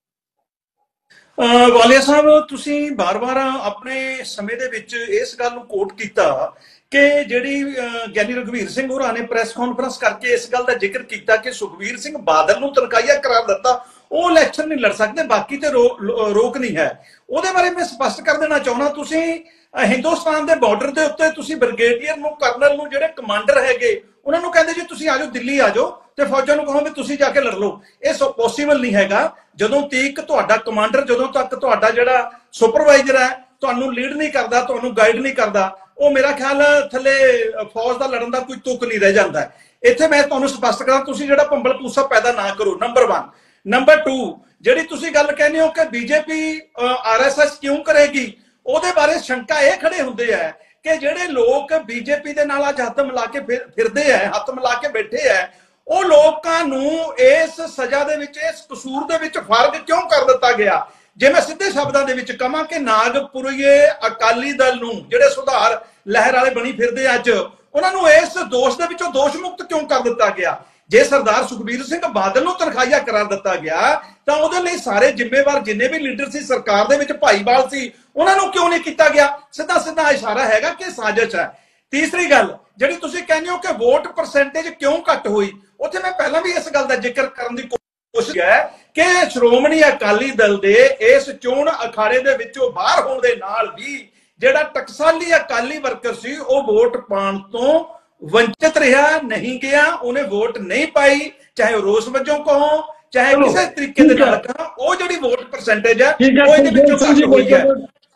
ਵਾਲੀਆ ਸਾਹਿਬ, ਤੁਸੀਂ ਬਾਰ-ਬਾਰ ਆਪਣੇ ਸਮੇਂ ਦੇ ਵਿੱਚ ਇਸ ਗੱਲ ਨੂੰ ਕੋਟ ਕੀਤਾ ਕਿ ਜਿਹੜੀ ਗਿਆਨੀ ਰਘਵੀਰ ਸਿੰਘ ਹੋਰਾਂ ਨੇ ਪ੍ਰੈਸ ਕਾਨਫਰੰਸ ਕਰਕੇ ਇਸ ਗੱਲ ਦਾ ਜ਼ਿਕਰ ਕੀਤਾ ਕਿ ਸੁਖਬੀਰ ਸਿੰਘ ਬਾਦਲ ਨੂੰ ਤਨਖਾਹੀਆ ਕਰਾਰ ਦਿੱਤਾ, ਉਹ ਇਲੈਕਸ਼ਨ ਨਹੀਂ ਲੜ ਸਕਦੇ, ਬਾਕੀ ਤੇ ਰੋਕ ਨਹੀਂ ਹੈ। ਉਹਦੇ ਬਾਰੇ ਮੈਂ ਸਪਸ਼ਟ ਕਰ ਦੇਣਾ ਚਾਹੁੰਦਾ, ਤੁਸੀਂ ਹਿੰਦੁਸਤਾਨ ਦੇ ਬਾਰਡਰ ਦੇ ਉੱਤੇ ਤੁਸੀਂ ਬ੍ਰਿਗੇਡੀਅਰ ਨੂੰ, ਕਰਨਲ ਨੂੰ, ਜਿਹੜੇ ਕਮਾਂਡਰ ਹੈਗੇ ਉਹਨਾਂ ਨੂੰ ਕਹਿੰਦੇ ਜੀ ਤੁਸੀਂ ਆਜੋ ਦਿੱਲੀ ਆਜੋ ਤੇ ਫੌਜਾਂ ਨੂੰ ਕਹੋ ਵੀ ਤੁਸੀਂ ਜਾ ਕੇ ਲੜ ਲਓ। ਇਹ ਪੋਸੀਬਲ ਨਹੀਂ ਹੈਗਾ। ਜਦੋਂ ਤੱਕ ਤੁਹਾਡਾ ਕਮਾਂਡਰ, ਜਦੋਂ ਤੱਕ ਤੁਹਾਡਾ ਜਿਹੜਾ ਸੁਪਰਵਾਈਜ਼ਰ ਹੈ ਤੁਹਾਨੂੰ ਲੀਡ ਨਹੀਂ ਕਰਦਾ, ਤੁਹਾਨੂੰ ਗਾਈਡ ਨਹੀਂ ਕਰਦਾ, ਉਹ ਮੇਰਾ ਖਿਆਲ ਥੱਲੇ ਫੌਜ ਦਾ ਲੜਨ ਦਾ ਕੋਈ ਤੁਕ ਨਹੀਂ ਰਹਿ ਜਾਂਦਾ। ਇੱਥੇ ਮੈਂ ਤੁਹਾਨੂੰ ਸਪਸ਼ਟ ਕਰਾਂ, ਤੁਸੀਂ ਜਿਹੜਾ ਭੰਬਲ ਪੂਸਾ ਪੈਦਾ ਨਾ ਕਰੋ, ਨੰਬਰ 1। ਨੰਬਰ 2, ਜਿਹੜੀ ਤੁਸੀਂ ਗੱਲ ਕਹਿੰਦੇ ਹੋ ਕਿ ਬੀਜੇਪੀ RSS ਕਿਉਂ ਕਰੇਗੀ, ਉਹਦੇ ਬਾਰੇ ਸ਼ੰਕਾ ਇਹ ਖੜੇ ਹੁੰਦੇ ਆ ਕਿ ਜਿਹੜੇ ਲੋਕ ਬੀਜੇਪੀ ਦੇ ਨਾਲ ਅੱਜ ਹੱਥ ਮਿਲਾ ਕੇ ਫਿਰਦੇ ਆ, ਹੱਥ ਮਿਲਾ ਕੇ ਬੈਠੇ ਆ, ਉਹ ਲੋਕਾਂ ਨੂੰ ਇਸ ਸਜ਼ਾ ਦੇ ਵਿੱਚ, ਇਸ ਕਸੂਰ ਦੇ ਵਿੱਚ ਫਰਕ ਕਿਉਂ ਕਰ ਦਿੱਤਾ ਗਿਆ। ਜੇ ਮੈਂ ਸਿੱਧੇ ਸ਼ਬਦਾਂ ਦੇ ਵਿੱਚ ਕਹਾਂ ਕਿ ਨਾਗਪੁਰੀਏ ਅਕਾਲੀ ਦਲ ਨੂੰ, ਜਿਹੜੇ ਸੁਧਾਰ ਲਹਿਰ ਵਾਲੇ ਬਣੀ ਫਿਰਦੇ ਅੱਜ, ਉਹਨਾਂ ਨੂੰ ਇਸ ਦੋਸ਼ ਦੇ ਵਿੱਚੋਂ ਦੋਸ਼ ਮੁਕਤ ਕਿਉਂ ਕਰ ਦਿੱਤਾ ਗਿਆ। ਜੇ ਸਰਦਾਰ ਸੁਖਬੀਰ ਸਿੰਘ ਬਾਦਲ ਨੂੰ ਤਨਖਾਹੀਆ ਕਰਾਰ ਦਿੱਤਾ ਗਿਆ ਤਾਂ ਉਹਦੇ ਲਈ ਸਾਰੇ ਜ਼ਿੰਮੇਵਾਰ ਜਿੰਨੇ ਵੀ ਲੀਡਰ ਸੀ ਸਰਕਾਰ ਦੇ ਵਿੱਚ, ਭਾਈਵਾਲ ਸੀ, ਉਹਨਾਂ ਨੂੰ ਕਿਉਂ ਨਹੀਂ ਕੀਤਾ ਗਿਆ। ਸਿੱਧਾ ਸਿੱਧਾ ਇਸ਼ਾਰਾ ਹੈਗਾ ਕਿ ਸਾਜ਼ਿਸ਼ ਹੈ। ਤੀਸਰੀ ਗੱਲ, ਜਿਹੜੀ ਤੁਸੀਂ ਕਹਿੰਦੇ ਹੋ ਕਿ ਵੋਟ ਪਰਸੈਂਟੇਜ ਕਿਉਂ ਘੱਟ ਹੋਈ, ਉੱਥੇ ਮੈਂ ਪਹਿਲਾਂ ਵੀ ਇਸ ਗੱਲ ਦਾ ਜ਼ਿਕਰ ਕਰਨ ਦੀ ਕੋਸ਼ਿਸ਼ ਹੈ ਕਿ ਸ਼੍ਰੋਮਣੀ ਅਕਾਲੀ ਦਲ ਦੇ ਇਸ ਚੋਣ ਅਖਾੜੇ ਦੇ ਵਿੱਚੋਂ ਬਾਹਰ ਹੋਣ ਦੇ ਨਾਲ ਵੀ ਜਿਹੜਾ ਟਕਸਾਲੀ ਅਕਾਲੀ ਵਰਕਰ ਸੀ ਉਹ ਵੋਟ ਪਾਉਣ ਤੋਂ ਵੰਚਿਤ ਰਿਹਾ, ਨਹੀਂ ਗਿਆ, ਉਹਨੇ ਵੋਟ ਨਹੀਂ ਪਾਈ, ਚਾਹੇ ਉਹ ਰੋਸ ਵਜੋਂ ਕਹੋ, ਚਾਹੇ ਕਿਸੇ ਤਰੀਕੇ ਦੇ ਨਾਲ ਕਹਾਂ, ਉਹ ਜਿਹੜੀ ਵੋਟ ਪਰਸੈਂਟੇਜ ਹੈ ਉਹ ਇਹਦੇ ਵਿੱਚੋਂ ਘੱਟ ਹੋਈ ਹੈ।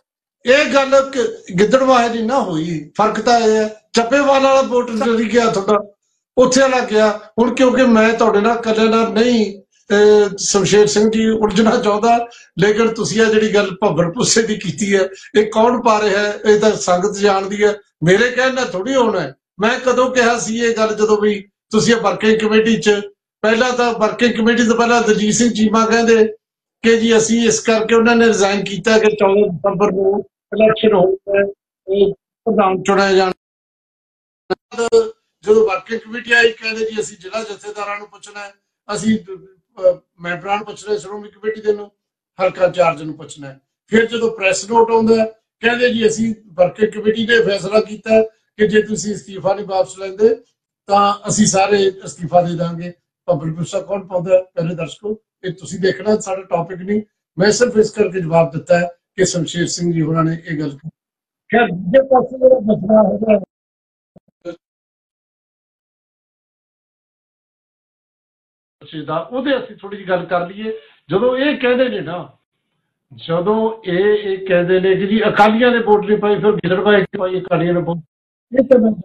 ਇਹ ਗੱਲ ਗਿੱਦੜਬਾਹੇ ਦੀ ਨਾ ਹੋਈ, ਫਰਕ ਤਾਂ ਇਹ ਹੈ ਚੱਬੇਵਾਲ ਵਾਲਾ ਵੋਟ ਜਿਹੜੀ ਗਿਆ ਤੁਹਾਡਾ ਉੱਥੇ ਵਾਲਾ ਗਿਆ। ਹੁਣ ਕਿਉਂਕਿ ਮੈਂ ਤੁਹਾਡੇ ਨਾਲ ਇਕੱਲੇ ਨਾਲ ਨਹੀਂ ਸ਼ਮਸ਼ੇਰ ਸਿੰਘ ਜੀ ਉਲਝਣਾ ਚਾਹੁੰਦਾ, ਲੇਕਿਨ ਤੁਸੀਂ ਆ ਜਿਹੜੀ ਗੱਲ ਭੱਬਰ ਪੁੱਸੇ ਦੀ ਕੀਤੀ ਹੈ, ਇਹ ਕੌਣ ਪਾ ਰਿਹਾ ਹੈ, ਇਹ ਤਾਂ ਸੰਗਤ ਜਾਣਦੀ ਹੈ। ਮੇਰੇ ਕਹਿਣ ਨਾਲ ਥੋੜੀ ਹੋਣਾ ਹੈ। ਮੈਂ ਕਦੋਂ ਕਿਹਾ ਸੀ ਇਹ ਗੱਲ, ਜਦੋਂ ਵੀ ਤੁਸੀਂ ਵਰਕਿੰਗ ਕਮੇਟੀ 'ਚ, ਪਹਿਲਾਂ ਤਾਂ ਵਰਕਿੰਗ ਕਮੇਟੀ ਤੋਂ ਪਹਿਲਾਂ ਦਲਜੀਤ ਸਿੰਘ ਚੀਮਾ ਕਹਿੰਦੇ ਕਿ ਜੀ ਅਸੀਂ ਇਸ ਕਰਕੇ ਉਹਨਾਂ ਨੇ ਰਿਜ਼ਾਈਨ ਕੀਤਾ ਕਿ 14 ਦਸੰਬਰ ਨੂੰ ਇਲੈਕਸ਼ਨ ਹੋਊਗਾ, ਪ੍ਰਧਾਨ ਚੁਣਿਆ ਜਾਣਾ। ਜਦੋਂ ਵਰਕਿੰਗ ਕਮੇਟੀ ਆਈ ਕਹਿੰਦੇ ਜੀ ਅਸੀਂ ਜ਼ਿਲ੍ਹਾ ਜਥੇਦਾਰਾਂ ਨੂੰ ਪੁੱਛਣਾ, ਅਸੀਂ ਮੈਂਬਰਾਂ ਨੂੰ ਪੁੱਛਣਾ, ਸ਼੍ਰੋਮਣੀ ਕਮੇਟੀ ਦੇ ਨੂੰ, ਹਲਕਾ ਇੰਚਾਰਜ ਨੂੰ ਪੁੱਛਣਾ। ਫਿਰ ਜਦੋਂ ਪ੍ਰੈਸ ਨੋਟ ਆਉਂਦਾ ਕਹਿੰਦੇ ਜੀ ਅਸੀਂ ਵਰਕਿੰਗ ਕਮੇਟੀ ਨੇ ਫੈਸਲਾ ਕੀਤਾ ਕਿ ਜੇ ਤੁਸੀਂ ਅਸਤੀਫਾ ਨਹੀਂ ਵਾਪਸ ਲੈਂਦੇ ਤਾਂ ਅਸੀਂ ਸਾਰੇ ਅਸਤੀਫਾ ਦੇ ਦਾਂਗੇ। ਭੱਬਲ ਪੁੱਸਾ ਕੌਣ ਪਾਉਂਦਾ? ਪਹਿਲੇ ਦਰਸ਼ਕੋ, ਇਹ ਤੁਸੀਂ ਦੇਖਣਾ, ਸਾਡਾ ਟੌਪਿਕ ਨਹੀਂ। ਮੈਂ ਸਿਰਫ ਇਸ ਕਰਕੇ ਜਵਾਬ ਦਿੱਤਾ ਹੈ ਕਿ ਸ਼ਮਸ਼ੇਰ ਸਿੰਘ ਜੀ ਹੋਰਾਂ ਨੇ ਇਹ ਗੱਲ ਕੀਤੀ। ਖੈਰ ਦੂਜੇ ਪਾਸੇ ਜਿਹੜਾ ਮਸਲਾ ਹੈਗਾ ਦਾ, ਉਹਦੇ ਅਸੀਂ ਥੋੜੀ ਜਿਹੀ ਗੱਲ ਕਰ ਲਈਏ। ਜਦੋਂ ਇਹ ਕਹਿੰਦੇ ਨੇ ਨਾ, ਜਦੋਂ ਇਹ ਕਹਿੰਦੇ ਨੇ ਕਿ ਜੀ ਅਕਾਲੀਆਂ ਨੇ ਵੋਟ ਨਹੀਂ ਪਾਈ, ਫਿਰ ਗਿੱਦੜਬਾਹੇ ਪਾਈ ਅਕਾਲੀਆਂ ਨੇ ਵੋਟ, ਇਹ ਤਾਂ ਮੈਂ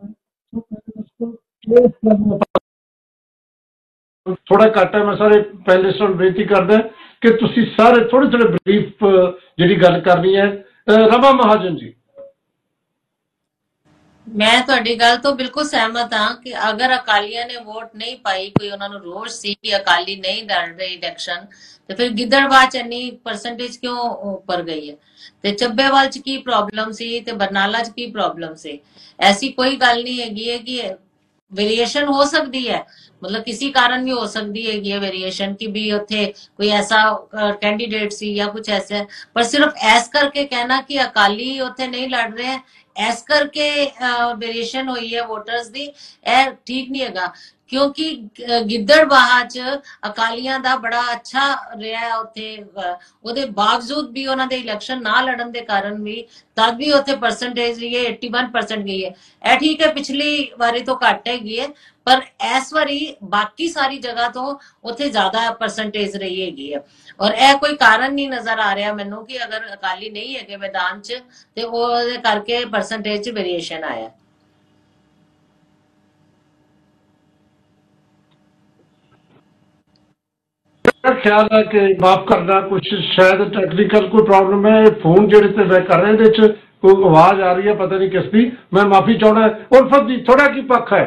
ਥੋੜਾ ਘੱਟ ਹੈ। ਮੈਂ ਸਾਰੇ ਪੈਨਲਿਸਟਾਂ ਨੂੰ ਬੇਨਤੀ ਕਰਦਾ ਕਿ ਤੁਸੀਂ ਸਾਰੇ ਥੋੜੇ ਥੋੜੇ ਬਰੀਫ ਜਿਹੜੀ ਗੱਲ ਕਰਨੀ ਹੈ। ਰਮਾ ਮਹਾਜਨ ਜੀ। ਮੈਂ ਤੁਹਾਡੀ ਗੱਲ ਤੋਂ ਬਿਲਕੁਲ ਸਹਿਮਤ ਹਾਂ ਕਿ ਅਗਰ ਅਕਾਲੀਆਂ ਨੇ ਵੋਟ ਨਹੀਂ ਪਾਈ, ਕੋਈ ਉਹਨਾਂ ਨੂੰ ਰੋਸ਼ ਸੀ ਕਿ ਅਕਾਲੀ ਨਹੀਂ ਲੜ ਰਹੇ ਇਲੈਕਸ਼ਨ, ਤੇ ਫਿਰ ਗਿੱਦੜਬਾਹ ਚ ਇੰਨੀ ਪਰਸੈਂਟੇਜ ਕਿਉਂ ਉੱਪਰ ਗਈ ਹੈ, ਤੇ ਚੱਬੇਵਾਲ ਚ ਕੀ ਪ੍ਰੋਬਲਮ ਸੀ, ਤੇ ਬਰਨਾਲਾ ਚ ਕੀ ਪ੍ਰੋਬਲਮ ਸੀ। ਐਸੀ ਕੋਈ ਗੱਲ ਨਹੀਂ ਹੈਗੀ ਹੈ ਕਿ वेरिएशन हो सकती है, मतलब किसी कारण भी हो सकती है ये वेरिएशन की भी उत्थे कोई ऐसा कैंडिडेट सी या कुछ ऐसे, पर सिर्फ ऐस करके कहना कि अकाली उत्थे नहीं लड़ रहे हैं, ऐस करके वेरिएशन हुई है वोटर्स दी, ए ठीक नहीं है। क्योंकि गिद्दड़बाह च अकालियां दा बड़ा अच्छा रहा उत्थे, ਉਹਦੇ ਬਾਵਜੂਦ भी ਉਹਨਾਂ ਦੇ ਇਲੈਕਸ਼ਨ ਨਾ ਲੜਨ ਦੇ ਕਾਰਨ ਵੀ ਤਦ ਵੀ ਉੱਥੇ ਪਰਸੈਂਟੇਜ ਰਹੀ ਹੈ 81% ਗਈ ਹੈ। ਇਹ ਠੀਕ ਹੈ ਪਿਛਲੀ ਵਾਰੀ ਤੋਂ ਘੱਟ ਹੈਗੀ ਹੈ, ਪਰ ਇਸ ਵਾਰੀ ਬਾਕੀ ਸਾਰੀ ਜਗ੍ਹਾ ਤੋਂ ਉੱਥੇ ਜ਼ਿਆਦਾ ਪਰਸੈਂਟੇਜ ਰਹੀ ਹੈਗੀ ਆ। ਔਰ ਇਹ ਕੋਈ ਕਾਰਨ ਨਹੀਂ ਨਜ਼ਰ ਆ ਰਿਹਾ ਮੈਨੂੰ ਕਿ ਅਗਰ ਅਕਾਲੀ ਨਹੀਂ ਹੈਗੇ ਮੈਦਾਨ 'ਚ ਤੇ ਉਹਦੇ ਕਰਕੇ ਪਰਸੈਂਟੇਜ 'ਚ ਵੇਰੀਏਸ਼ਨ ਆਇਆ। मेरा ख्याल है कि माफ करना कुछ शायद टेक्निकल कोई प्रॉब्लम है फोन जेड़े ते मैं कर रहे हैं कोई आवाज आ रही है पता नहीं किसकी मैं माफी चाहना उल्फत जी थोड़ा की पक्ष है।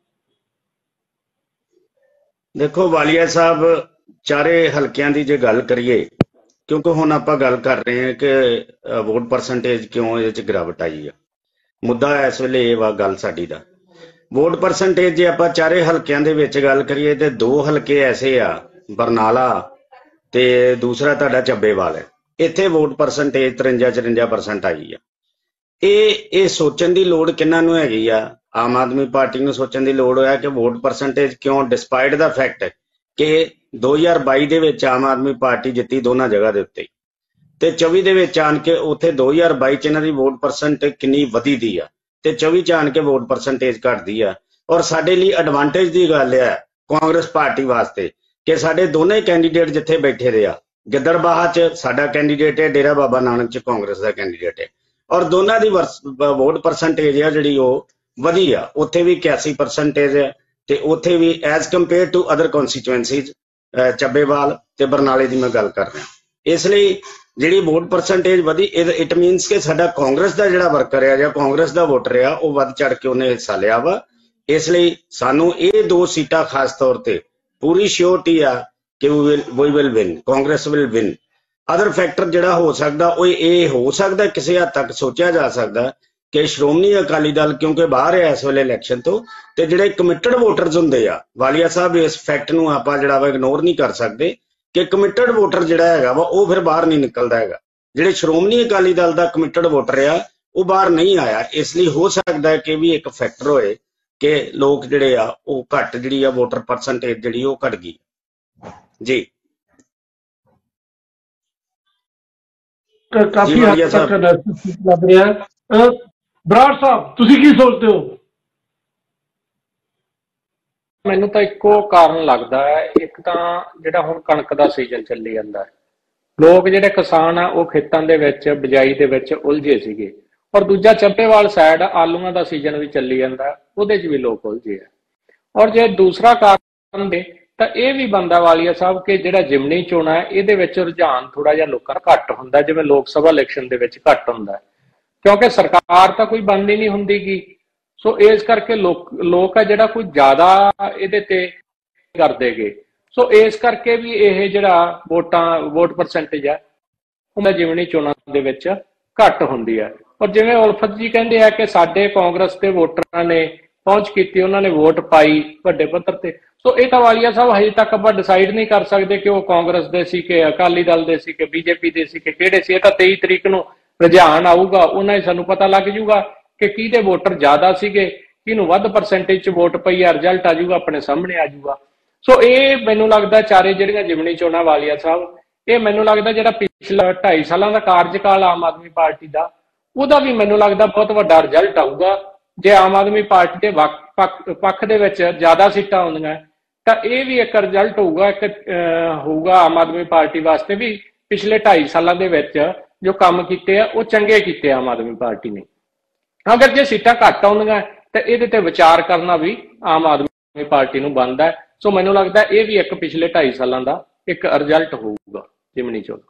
ਦੇਖੋ ਵਾਲੀਆ ਸਾਹਿਬ ਚਾਰੇ ਹਲਕਿਆਂ ਦੀ ਜੇ ਗੱਲ ਕਰੀਏ ਕਿਉਂਕਿ ਹੁਣ ਆਪਾਂ ਗੱਲ ਕਰ ਰਹੇ ਹਾਂ ਕਿ ਵੋਟ ਪਰਸੈਂਟੇਜ ਕਿਉਂ ਇਹਦੇ ਚ ਗਿਰਾਵਟ ਆਈ ਆ ਮੁੱਦਾ ਇਸ ਵੇਲੇ ਇਹ ਵਾ ਗੱਲ ਸਾਡੀ ਦਾ ਵੋਟ ਪਰਸੈਂਟੇਜ ਜੇ ਆਪਾਂ ਚਾਰੇ ਹਲਕਿਆਂ ਦੇ ਵਿੱਚ ਗੱਲ ਕਰੀਏ ਤੇ ਦੋ ਹਲਕੇ ਐਸੇ ਆ ਬਰਨਾਲਾ ਤੇ ਦੂਸਰਾ ਤੁਹਾਡਾ ਚੱਬੇਵਾਲ ਹੈ ਇੱਥੇ ਵੋਟ ਪਰਸੈਂਟੇਜ 53-54% ਆਈ ਆ ਇਹ ਸੋਚਣ ਦੀ ਲੋੜ ਕਿੰਨਾਂ ਨੂੰ ਹੈਗੀ ਆ ਆਮ ਆਦਮੀ ਪਾਰਟੀ ਨੂੰ ਸੋਚਣ ਦੀ ਲੋੜ ਹੋਇਆ ਕਿ ਵੋਟ ਪਰਸੈਂਟੇਜ ਕਿਉਂ ਡਿਸਪਾਈਟ ਦਾ ਫੈਕਟ ਕਿ 2022 ਦੇ ਵਿੱਚ ਆਮ ਆਦਮੀ ਪਾਰਟੀ ਜਿੱਤੀ ਦੋਨਾਂ ਜਗ੍ਹਾ ਦੇ ਉੱਤੇ ਤੇ 24 ਦੇ ਵਿੱਚ ਆਣ ਕੇ ਉੱਥੇ 2022 ਚ ਇਹਨਾਂ ਦੀ ਵੋਟ ਪਰਸੈਂਟ ਕਿੰਨੀ ਵਧੀ ਦੀ ਆ ਤੇ 24 ਚ ਆਣ ਕੇ ਵੋਟ ਪਰਸੈਂਟੇਜ ਘਟਦੀ ਆ ਔਰ ਸਾਡੇ ਲਈ ਐਡਵਾਂਟੇਜ ਦੀ ਗੱਲ ਆ ਕਾਂਗਰਸ ਪਾਰਟੀ ਵਾਸਤੇ ਕਿ ਸਾਡੇ ਦੋਨੇ ਕੈਂਡੀਡੇਟ ਜਿੱਥੇ ਬੈਠੇ ਦੇ ਆ ਗਿੱਦੜਬਾਹਾ ਚ ਸਾਡਾ ਕੈਂਡੀਡੇਟ ਹੈ ਡੇਰਾ ਬਾਬਾ ਨਾਨਕ ਚ ਕਾਂਗਰਸ ਦਾ ਕੈਂਡੀਡੇਟ ਹੈ ਔਰ ਦੋਨਾਂ ਦੀ ਵੋਟ ਪਰਸੈਂਟੇਜ ਆ ਜਿਹੜੀ ਉਹ ਵਧੀ ਆ ਉੱਥੇ ਵੀ 81% ਹੈ ਤੇ ਉੱਥੇ ਵੀ as compare to other constituencies Chabbewal ਤੇ ਬਰਨਾਲੇ ਦੀ ਮੈਂ ਗੱਲ ਕਰ ਰਿਹਾ ਇਸ ਲਈ ਜਿਹੜੀ ਵੋਟ ਪਰਸੈਂਟੇਜ ਵਧੀ ਇਟ ਮੀਨਸ ਕਿ ਸਾਡਾ ਕਾਂਗਰਸ ਦਾ ਜਿਹੜਾ ਵਰਕਰ ਆ ਜਾਂ ਕਾਂਗਰਸ ਦਾ ਵੋਟਰ ਆ ਉਹ ਵੱਧ ਚੜ ਕੇ ਉਹਨੇ ਹਿੱਸਾ ਲਿਆ ਵਾ ਇਸ ਲਈ ਸਾਨੂੰ ਇਹ ਦੋ ਸੀਟਾਂ ਖਾਸ ਤੌਰ ਤੇ ਪੂਰੀ ਸ਼ੋਰਟੀ ਆ ਕਿ we will win Congress will win other factor ਜਿਹੜਾ ਹੋ ਸਕਦਾ ਉਹ ਇਹ ਹੋ ਸਕਦਾ ਕਿਸੇ ਹੱਦ ਤੱਕ ਸੋਚਿਆ ਜਾ ਸਕਦਾ ਕਿ ਸ਼੍ਰੋਮਣੀ ਅਕਾਲੀ ਦਲ ਕਿਉਂਕਿ ਬਾਹਰ ਹੈ ਇਸ ਵੇਲੇ ਇਲੈਕਸ਼ਨ ਤੋਂ ਤੇ ਜਿਹੜੇ ਕਮਿਟਡ ਵੋਟਰਸ ਹੁੰਦੇ ਆ ਵਾਲੀਆ ਸਾਹਿਬ ਇਸ ਫੈਕਟ ਨੂੰ ਆਪਾਂ ਜਿਹੜਾ ਵਾ ਇਗਨੋਰ ਨਹੀਂ ਕਰ ਸਕਦੇ ਕਿ ਕਮਿਟਡ ਵੋਟਰ ਜਿਹੜਾ ਹੈਗਾ ਵਾ ਉਹ ਫਿਰ ਬਾਹਰ ਨਹੀਂ ਨਿਕਲਦਾ ਹੈਗਾ ਜਿਹੜੇ ਸ਼੍ਰੋਮਣੀ ਅਕਾਲੀ ਦਲ ਦਾ ਕਮਿਟਡ ਵੋਟਰ ਆ ਉਹ ਬਾਹਰ ਨਹੀਂ ਆਇਆ ਇਸ ਲਈ ਹੋ ਸਕਦਾ ਹੈ ਕਿ ਵੀ ਇੱਕ ਫੈਕਟਰ ਹੋਏ ਕਿ ਲੋਕ ਜਿਹੜੇ ਆ ਉਹ ਘੱਟ ਜਿਹੜੀ ਆ ਵੋਟਰ ਪਰਸੈਂਟੇਜ ਜਿਹੜੀ ਉਹ ਘਟ ਗਈ ਜੀ ਕਾਫੀ ਹੱਦ ਤੱਕ ਲੱਗ ਰਿਹਾ ਹੈ ਬਰਾੜ ਸਾਹਿਬ ਤੁਸੀਂ ਕੀ ਸੋਚਦੇ ਹੋ ਮੈਨੂੰ ਤਾਂ ਇੱਕੋ ਕਾਰਨ ਲੱਗਦਾ ਹੈ ਇੱਕ ਤਾਂ ਜਿਹੜਾ ਹੁਣ ਕਣਕ ਦਾ ਸੀਜ਼ਨ ਚੱਲੀ ਜਾਂਦਾ ਲੋਕ ਜਿਹੜੇ ਕਿਸਾਨ ਆ ਉਹ ਖੇਤਾਂ ਦੇ ਵਿੱਚ ਬਿਜਾਈ ਦੇ ਵਿੱਚ ਉਲਝੇ ਸੀਗੇ ਔਰ ਦੂਜਾ ਚੱਬੇਵਾਲ ਸਾਈਡ ਆਲੂਆਂ ਦਾ ਸੀਜ਼ਨ ਵੀ ਚੱਲੀ ਜਾਂਦਾ ਉਹਦੇ 'ਚ ਵੀ ਲੋਕ ਉਲਝੇ ਆ ਔਰ ਜੇ ਦੂਸਰਾ ਕਾਰਨ ਦੇ ਤਾਂ ਇਹ ਵੀ ਬੰਦਾ ਵਾਲੀਆ ਸਾਹਿਬ ਕਿ ਜਿਹੜਾ ਜਿਮਨੀ ਚੋਣਾਂ ਹੈ ਇਹਦੇ ਵਿੱਚ ਰੁਝਾਨ ਥੋੜਾ ਜਿਹਾ ਲੋਕਾਂ ਦਾ ਘੱਟ ਹੁੰਦਾ ਜਿਵੇਂ ਲੋਕ ਸਭਾ ਇਲੈਕਸ਼ਨ ਦੇ ਵਿੱਚ ਘੱਟ ਹੁੰਦਾ ਕਿਉਂਕਿ ਸਰਕਾਰ ਤਾਂ ਕੋਈ ਬਣਦੀ ਨਹੀਂ ਹੁੰਦੀਗੀ ਸੋ ਇਸ ਕਰਕੇ ਲੋਕ ਆ ਜਿਹੜਾ ਕੋਈ ਜ਼ਿਆਦਾ ਇਹਦੇ ਤੇ ਕਰਦੇਗੇ ਸੋ ਇਸ ਕਰਕੇ ਵੀ ਇਹ ਜਿਹੜਾ ਵੋਟ ਪਰਸੈਂਟੇਜ ਆ ਉਹ ਜਿਮਨੀ ਚੋਣਾਂ ਦੇ ਵਿੱਚ ਘੱਟ ਹੁੰਦੀ ਹੈ ਔਰ ਜਿਵੇਂ ਉਲਫਤ ਜੀ ਕਹਿੰਦੇ ਆ ਕਿ ਸਾਡੇ ਕਾਂਗਰਸ ਦੇ ਵੋਟਰਾਂ ਨੇ ਪਹੁੰਚ ਕੀਤੀ ਉਹਨਾਂ ਨੇ ਵੋਟ ਪਾਈ ਵੱਡੇ ਪੱਧਰ ਤੇ ਸੋ ਇਹ ਤਾਂ ਵਾਲੀਆ ਸਾਹਿਬ ਹਜੇ ਤੱਕ ਆਪਾਂ ਡਿਸਾਈਡ ਨਹੀਂ ਕਰ ਸਕਦੇ ਕਿ ਉਹ ਕਾਂਗਰਸ ਦੇ ਸੀ ਕਿ ਅਕਾਲੀ ਦਲ ਦੇ ਸੀ ਕਿ ਬੀਜੇਪੀ ਦੇ ਸੀ ਕਿ ਕਿਹੜੇ ਸੀ ਇਹ ਤਾਂ 23 ਤਰੀਕ ਨੂੰ ਰੁਝਾਨ ਆਊਗਾ ਉਹਨਾਂ ਹੀ ਸਾਨੂੰ ਪਤਾ ਲੱਗ ਜੂਗਾ ਕਿ ਕਿਹਦੇ ਵੋਟਰ ਜ਼ਿਆਦਾ ਸੀਗੇ ਕਿਹਨੂੰ ਵੱਧ ਪਰਸੈਂਟੇਜ 'ਚ ਵੋਟ ਪਈ ਆ ਰਿਜ਼ਲਟ ਆ ਜੂਗਾ ਆਪਣੇ ਸਾਹਮਣੇ ਆ ਜੂਗਾ ਸੋ ਇਹ ਮੈਨੂੰ ਲੱਗਦਾ ਚਾਰੇ ਜਿਹੜੀਆਂ ਜਿਮਨੀ ਚੋਣਾਂ ਵਾਲੀਆ ਸਾਹਿਬ ਇਹ ਮੈਨੂੰ ਲੱਗਦਾ ਜਿਹੜਾ ਪਿਛਲਾ 2.5 ਸਾਲਾਂ ਦਾ ਕਾਰਜਕਾਲ ਆਮ ਆਦਮੀ ਪਾਰਟੀ ਦਾ ਉਹਦਾ ਵੀ ਮੈਨੂੰ ਲੱਗਦਾ ਬਹੁਤ ਵੱਡਾ ਰਿਜ਼ਲਟ ਆਊਗਾ ਜੇ ਆਮ ਆਦਮੀ ਪਾਰਟੀ ਦੇ ਪੱਖ ਦੇ ਵਿੱਚ ਜ਼ਿਆਦਾ ਸੀਟਾਂ ਆਉਂਦੀਆਂ ਤਾਂ ਇਹ ਵੀ ਇੱਕ ਰਿਜ਼ਲਟ ਹੋਊਗਾ ਆਮ ਆਦਮੀ ਪਾਰਟੀ ਵਾਸਤੇ ਵੀ ਪਿਛਲੇ 2.5 ਸਾਲਾਂ ਦੇ ਵਿੱਚ ਜੋ ਕੰਮ ਕੀਤੇ ਆ ਉਹ ਚੰਗੇ ਕੀਤੇ ਆਮ ਆਦਮੀ ਪਾਰਟੀ ਨੇ ਅਗਰ ਜੇ ਸੀਟਾਂ ਘੱਟ ਆਉਂਦੀਆਂ ਤਾਂ ਇਹਦੇ ਤੇ ਵਿਚਾਰ ਕਰਨਾ ਵੀ ਆਮ ਆਦਮੀ ਪਾਰਟੀ ਨੂੰ ਬਣਦਾ ਸੋ ਮੈਨੂੰ ਲੱਗਦਾ ਇਹ ਵੀ ਇੱਕ ਪਿਛਲੇ 2.5 ਸਾਲਾਂ ਦਾ ਇੱਕ ਰਿਜ਼ਲਟ ਹੋਊਗਾ ਜਿਮਨੀ ਚੋਣ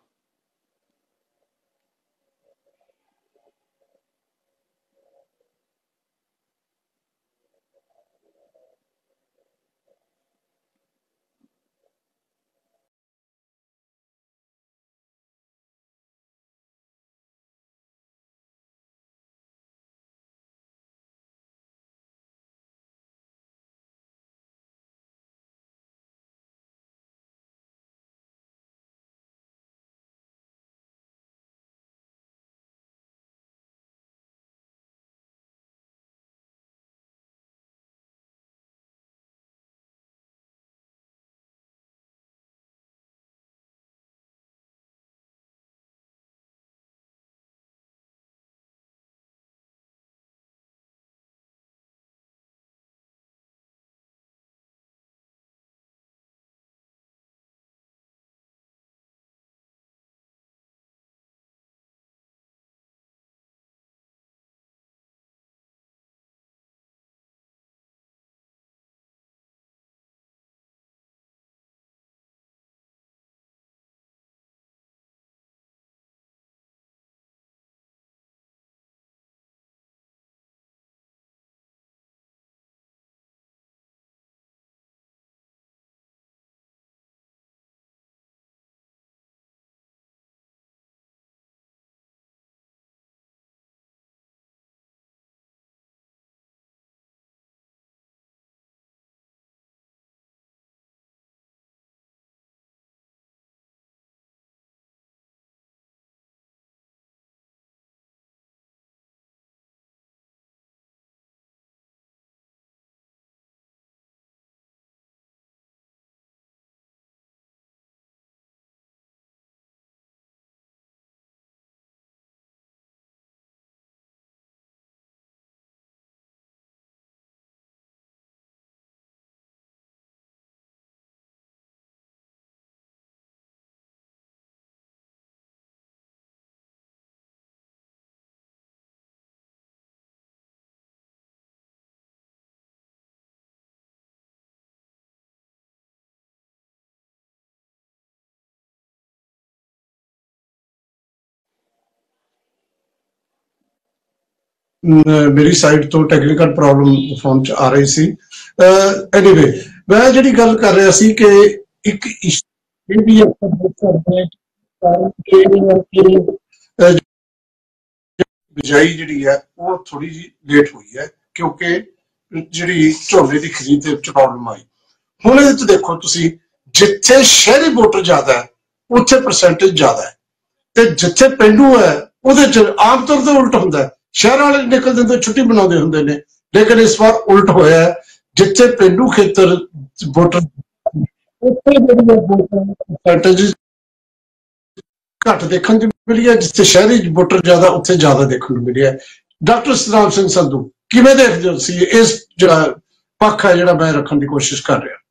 ਮੇਰੀ ਸਾਈਡ ਤੋਂ ਟੈਕਨੀਕਲ ਪ੍ਰੋਬਲਮ ਫੋਨ 'ਚ ਆ ਰਹੀ ਸੀ। ਐਨੀਵੇ ਮੈਂ ਜਿਹੜੀ ਗੱਲ ਕਰ ਰਿਹਾ ਸੀ ਕਿ ਇੱਕ ਇਹ ਵੀ ਆਪਾਂ ਦੇਖ ਸਕਦੇ ਹਾਂ ਕਿ ਬਿਜਾਈ ਜਿਹੜੀ ਹੈ ਉਹ ਥੋੜੀ ਜਿਹੀ ਲੇਟ ਹੋਈ ਹੈ ਕਿਉਂਕਿ ਜਿਹੜੀ ਝੋਨੇ ਦੀ ਖਰੀਦ ਦੇ ਵਿੱਚ ਪ੍ਰੋਬਲਮ ਆਈ। ਹੁਣ ਇਹਦੇ 'ਚ ਦੇਖੋ ਤੁਸੀਂ, ਜਿੱਥੇ ਸ਼ਹਿਰੀ ਵੋਟਰ ਜ਼ਿਆਦਾ ਹੈ ਉੱਥੇ ਪਰਸੈਂਟੇਜ ਜ਼ਿਆਦਾ ਹੈ, ਤੇ ਜਿੱਥੇ ਪਿੰਡੂ ਹੈ ਉਹਦੇ 'ਚ ਆਮ ਤੌਰ ਤੇ ਉਲਟ ਹੁੰਦਾ ਹੈ। ਸ਼ਹਿਰ ਵਾਲੇ ਨਿਕਲਦੇ ਹੁੰਦੇ ਛੁੱਟੀ ਬਣਾਉਂਦੇ ਹੁੰਦੇ ਨੇ, ਲੇਕਿਨ ਇਸ ਵਾਰ ਉਲਟ ਹੋਇਆ ਹੈ। ਜਿੱਥੇ ਪਿੰਡੂ ਖੇਤਰ ਵੋਟਰ ਉੱਥੇ ਜਿਹੜੀ ਪਰਸੈਂਟੇਜ ਘੱਟ ਦੇਖਣ ਨੂੰ ਮਿਲੀ ਹੈ, ਜਿੱਥੇ ਸ਼ਹਿਰੀ ਵੋਟਰ ਜ਼ਿਆਦਾ ਉੱਥੇ ਜ਼ਿਆਦਾ ਦੇਖਣ ਨੂੰ ਮਿਲਿਆ। ਡਾਕਟਰ ਸਤਨਾਮ ਸਿੰਘ ਸੰਧੂ ਕਿਵੇਂ ਦੇਖਦੇ ਹੋ ਤੁਸੀਂ ਇਸ ਜਿਹੜਾ ਪੱਖ ਹੈ ਜਿਹੜਾ ਮੈਂ ਰੱਖਣ ਦੀ ਕੋਸ਼ਿਸ਼ ਕਰ ਰਿਹਾ?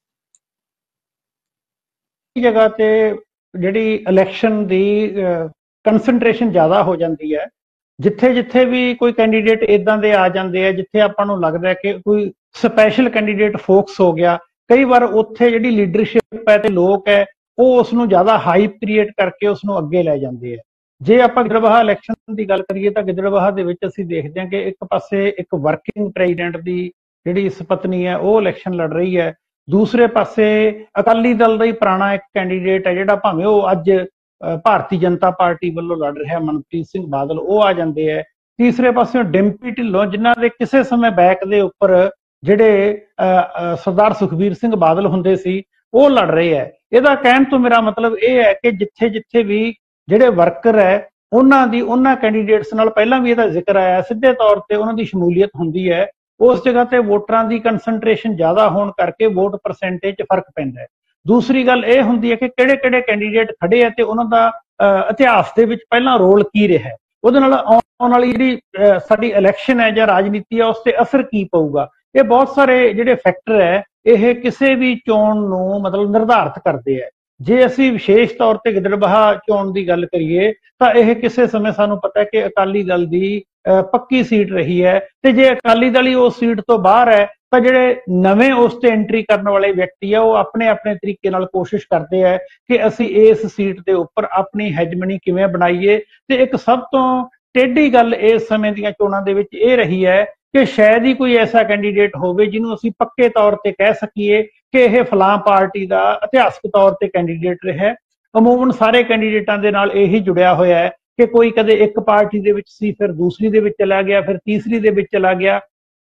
ਜਗ੍ਹਾ ਤੇ ਜਿਹੜੀ ਇਲੈਕਸ਼ਨ ਦੀ ਕੰਸੈਂਟਰੇਸ਼ਨ ਜ਼ਿਆਦਾ ਹੋ ਜਾਂਦੀ ਹੈ, ਜਿੱਥੇ ਜਿੱਥੇ ਵੀ ਕੋਈ ਕੈਂਡੀਡੇਟ ਇਦਾਂ ਦੇ ਆ ਜਾਂਦੇ ਆ ਜਿੱਥੇ ਆਪਾਂ ਨੂੰ ਲੱਗਦਾ ਹੈ ਕਿ ਕੋਈ ਸਪੈਸ਼ਲ ਕੈਂਡੀਡੇਟ ਫੋਕਸ ਹੋ ਗਿਆ, ਕਈ ਵਾਰ ਉੱਥੇ ਜਿਹੜੀ ਲੀਡਰਸ਼ਿਪ ਹੈ ਤੇ ਲੋਕ ਹੈ ਉਹ ਉਸ ਨੂੰ ਜ਼ਿਆਦਾ ਹਾਈਪ ਕ੍ਰੀਏਟ ਕਰਕੇ ਉਸ ਨੂੰ ਅੱਗੇ ਲੈ ਜਾਂਦੇ ਆ। ਜੇ ਆਪਾਂ ਗਿੱਦੜਬਾਹਾ ਇਲੈਕਸ਼ਨ ਦੀ ਗੱਲ ਕਰੀਏ ਤਾਂ ਗਿੱਦੜਬਾਹਾ ਦੇ ਵਿੱਚ ਅਸੀਂ ਦੇਖਦੇ ਹਾਂ ਕਿ ਇੱਕ ਪਾਸੇ ਇੱਕ ਵਰਕਿੰਗ ਪ੍ਰੈਜ਼ੀਡੈਂਟ ਦੀ ਜਿਹੜੀ ਸਪਤਨੀ ਹੈ ਉਹ ਇਲੈਕਸ਼ਨ ਲੜ ਰਹੀ ਹੈ, ਦੂਸਰੇ ਪਾਸੇ ਅਕਾਲੀ ਦਲ ਦਾ ਹੀ ਪੁਰਾਣਾ ਇੱਕ ਕੈਂਡੀਡੇਟ ਹੈ ਜਿਹੜਾ ਭਾਵੇਂ ਉਹ ਅੱਜ ਭਾਰਤੀ ਜਨਤਾ ਪਾਰਟੀ ਵੱਲੋਂ ਲੜ ਰਿਹਾ ਮਨਪ੍ਰੀਤ ਸਿੰਘ ਬਾਦਲ, ਉਹ ਆ ਜਾਂਦੇ ਹੈ। ਤੀਸਰੇ ਪਾਸੇ ਡਿੰਪੀ ਢਿੱਲੋਂ ਜਿਨ੍ਹਾਂ ਦੇ ਕਿਸੇ ਸਮੇਂ ਬੈਕ ਦੇ ਉੱਪਰ ਜਿਹੜੇ ਸਰਦਾਰ ਸੁਖਬੀਰ ਸਿੰਘ ਬਾਦਲ ਹੁੰਦੇ ਸੀ ਉਹ ਲੜ ਰਹੇ ਹੈ। ਇਹਦਾ ਕਹਿਣ ਤੋਂ ਮੇਰਾ ਮਤਲਬ ਇਹ ਹੈ ਕਿ ਜਿੱਥੇ ਜਿੱਥੇ ਵੀ ਜਿਹੜੇ ਵਰਕਰ ਹੈ ਉਹਨਾਂ ਦੀ ਉਹਨਾਂ ਕੈਂਡੀਡੇਟਸ ਨਾਲ ਪਹਿਲਾਂ ਵੀ ਇਹਦਾ ਜ਼ਿਕਰ ਆਇਆ, ਸਿੱਧੇ ਤੌਰ ਤੇ ਉਹਨਾਂ ਦੀ ਸ਼ਮੂਲੀਅਤ ਹੁੰਦੀ ਹੈ, ਉਸ ਜਗ੍ਹਾ ਤੇ ਵੋਟਰਾਂ ਦੀ ਕੰਸੈਂਟਰੇਸ਼ਨ ਜ਼ਿਆਦਾ ਹੋਣ ਕਰਕੇ ਵੋਟ ਪਰਸੈਂਟੇਜ 'ਚ ਫਰਕ ਪੈਂਦਾ ਹੈ। ਦੂਸਰੀ ਗੱਲ ਇਹ ਹੁੰਦੀ ਹੈ ਕਿ ਕਿਹੜੇ ਕਿਹੜੇ ਕੈਂਡੀਡੇਟ ਖੜੇ ਆ ਤੇ ਉਹਨਾਂ ਦਾ ਇਤਿਹਾਸ ਦੇ ਵਿੱਚ ਪਹਿਲਾਂ ਰੋਲ ਕੀ ਰਿਹਾ, ਉਹਦੇ ਨਾਲ ਆਉਣ ਵਾਲੀ ਜਿਹੜੀ ਸਾਡੀ ਇਲੈਕਸ਼ਨ ਹੈ ਜਾਂ ਰਾਜਨੀਤੀ ਹੈ ਉਸ ਤੇ ਅਸਰ ਕੀ ਪਊਗਾ। ਇਹ ਬਹੁਤ ਸਾਰੇ ਜਿਹੜੇ ਫੈਕਟਰ ਹੈ ਇਹ ਕਿਸੇ ਵੀ ਚੋਣ ਨੂੰ ਮਤਲਬ ਨਿਰਧਾਰਿਤ ਕਰਦੇ ਹੈ। ਜੇ ਅਸੀਂ ਵਿਸ਼ੇਸ਼ ਤੌਰ ਤੇ ਗਿੱਦੜਬਾਹਾ ਚੋਣ ਦੀ ਗੱਲ ਕਰੀਏ ਤਾਂ ਇਹ ਕਿਸੇ ਸਮੇਂ ਸਾਨੂੰ ਪਤਾ ਹੈ ਕਿ ਅਕਾਲੀ ਦਲ ਦੀ ਪੱਕੀ ਸੀਟ ਰਹੀ ਹੈ, ਤੇ ਜੇ ਅਕਾਲੀ ਦਲ ਹੀ ਉਸ ਸੀਟ ਤੋਂ ਬਾਹਰ ਹੈ ਤਾਂ ਜਿਹੜੇ ਨਵੇਂ ਉਸ ਤੇ ਐਂਟਰੀ ਕਰਨ ਵਾਲੇ ਵਿਅਕਤੀ ਆ ਉਹ ਆਪਣੇ ਆਪਣੇ ਤਰੀਕੇ ਨਾਲ ਕੋਸ਼ਿਸ਼ ਕਰਦੇ ਹੈ ਕਿ ਅਸੀਂ ਇਸ ਸੀਟ ਦੇ ਉੱਪਰ ਆਪਣੀ ਹੈਜਮਨੀ ਕਿਵੇਂ ਬਣਾਈਏ। ਤੇ ਇੱਕ ਸਭ ਤੋਂ ਟੇਢੀ ਗੱਲ ਇਸ ਸਮੇਂ ਦੀਆਂ ਚੋਣਾਂ ਦੇ ਵਿੱਚ ਇਹ ਰਹੀ ਹੈ ਕਿ ਸ਼ਾਇਦ ਹੀ ਕੋਈ ਐਸਾ ਕੈਂਡੀਡੇਟ ਹੋਵੇ ਜਿਹਨੂੰ ਅਸੀਂ ਪੱਕੇ ਤੌਰ ਤੇ ਕਹਿ ਸਕੀਏ ਕਿ ਇਹ ਫਲਾਂ ਪਾਰਟੀ ਦਾ ਇਤਿਹਾਸਕ ਤੌਰ ਤੇ ਕੈਂਡੀਡੇਟ ਰਿਹਾ। ਅਮੂਮਨ ਸਾਰੇ ਕੈਂਡੀਡੇਟਾਂ ਦੇ ਨਾਲ ਇਹੀ ਜੁੜਿਆ ਹੋਇਆ ਹੈ ਕਿ ਕੋਈ ਕਦੇ ਇੱਕ ਪਾਰਟੀ ਦੇ ਵਿੱਚ ਸੀ, ਫਿਰ ਦੂਸਰੀ ਦੇ ਵਿੱਚ ਚਲਾ ਗਿਆ, ਫਿਰ ਤੀਸਰੀ ਦੇ ਵਿੱਚ ਚਲਾ ਗਿਆ।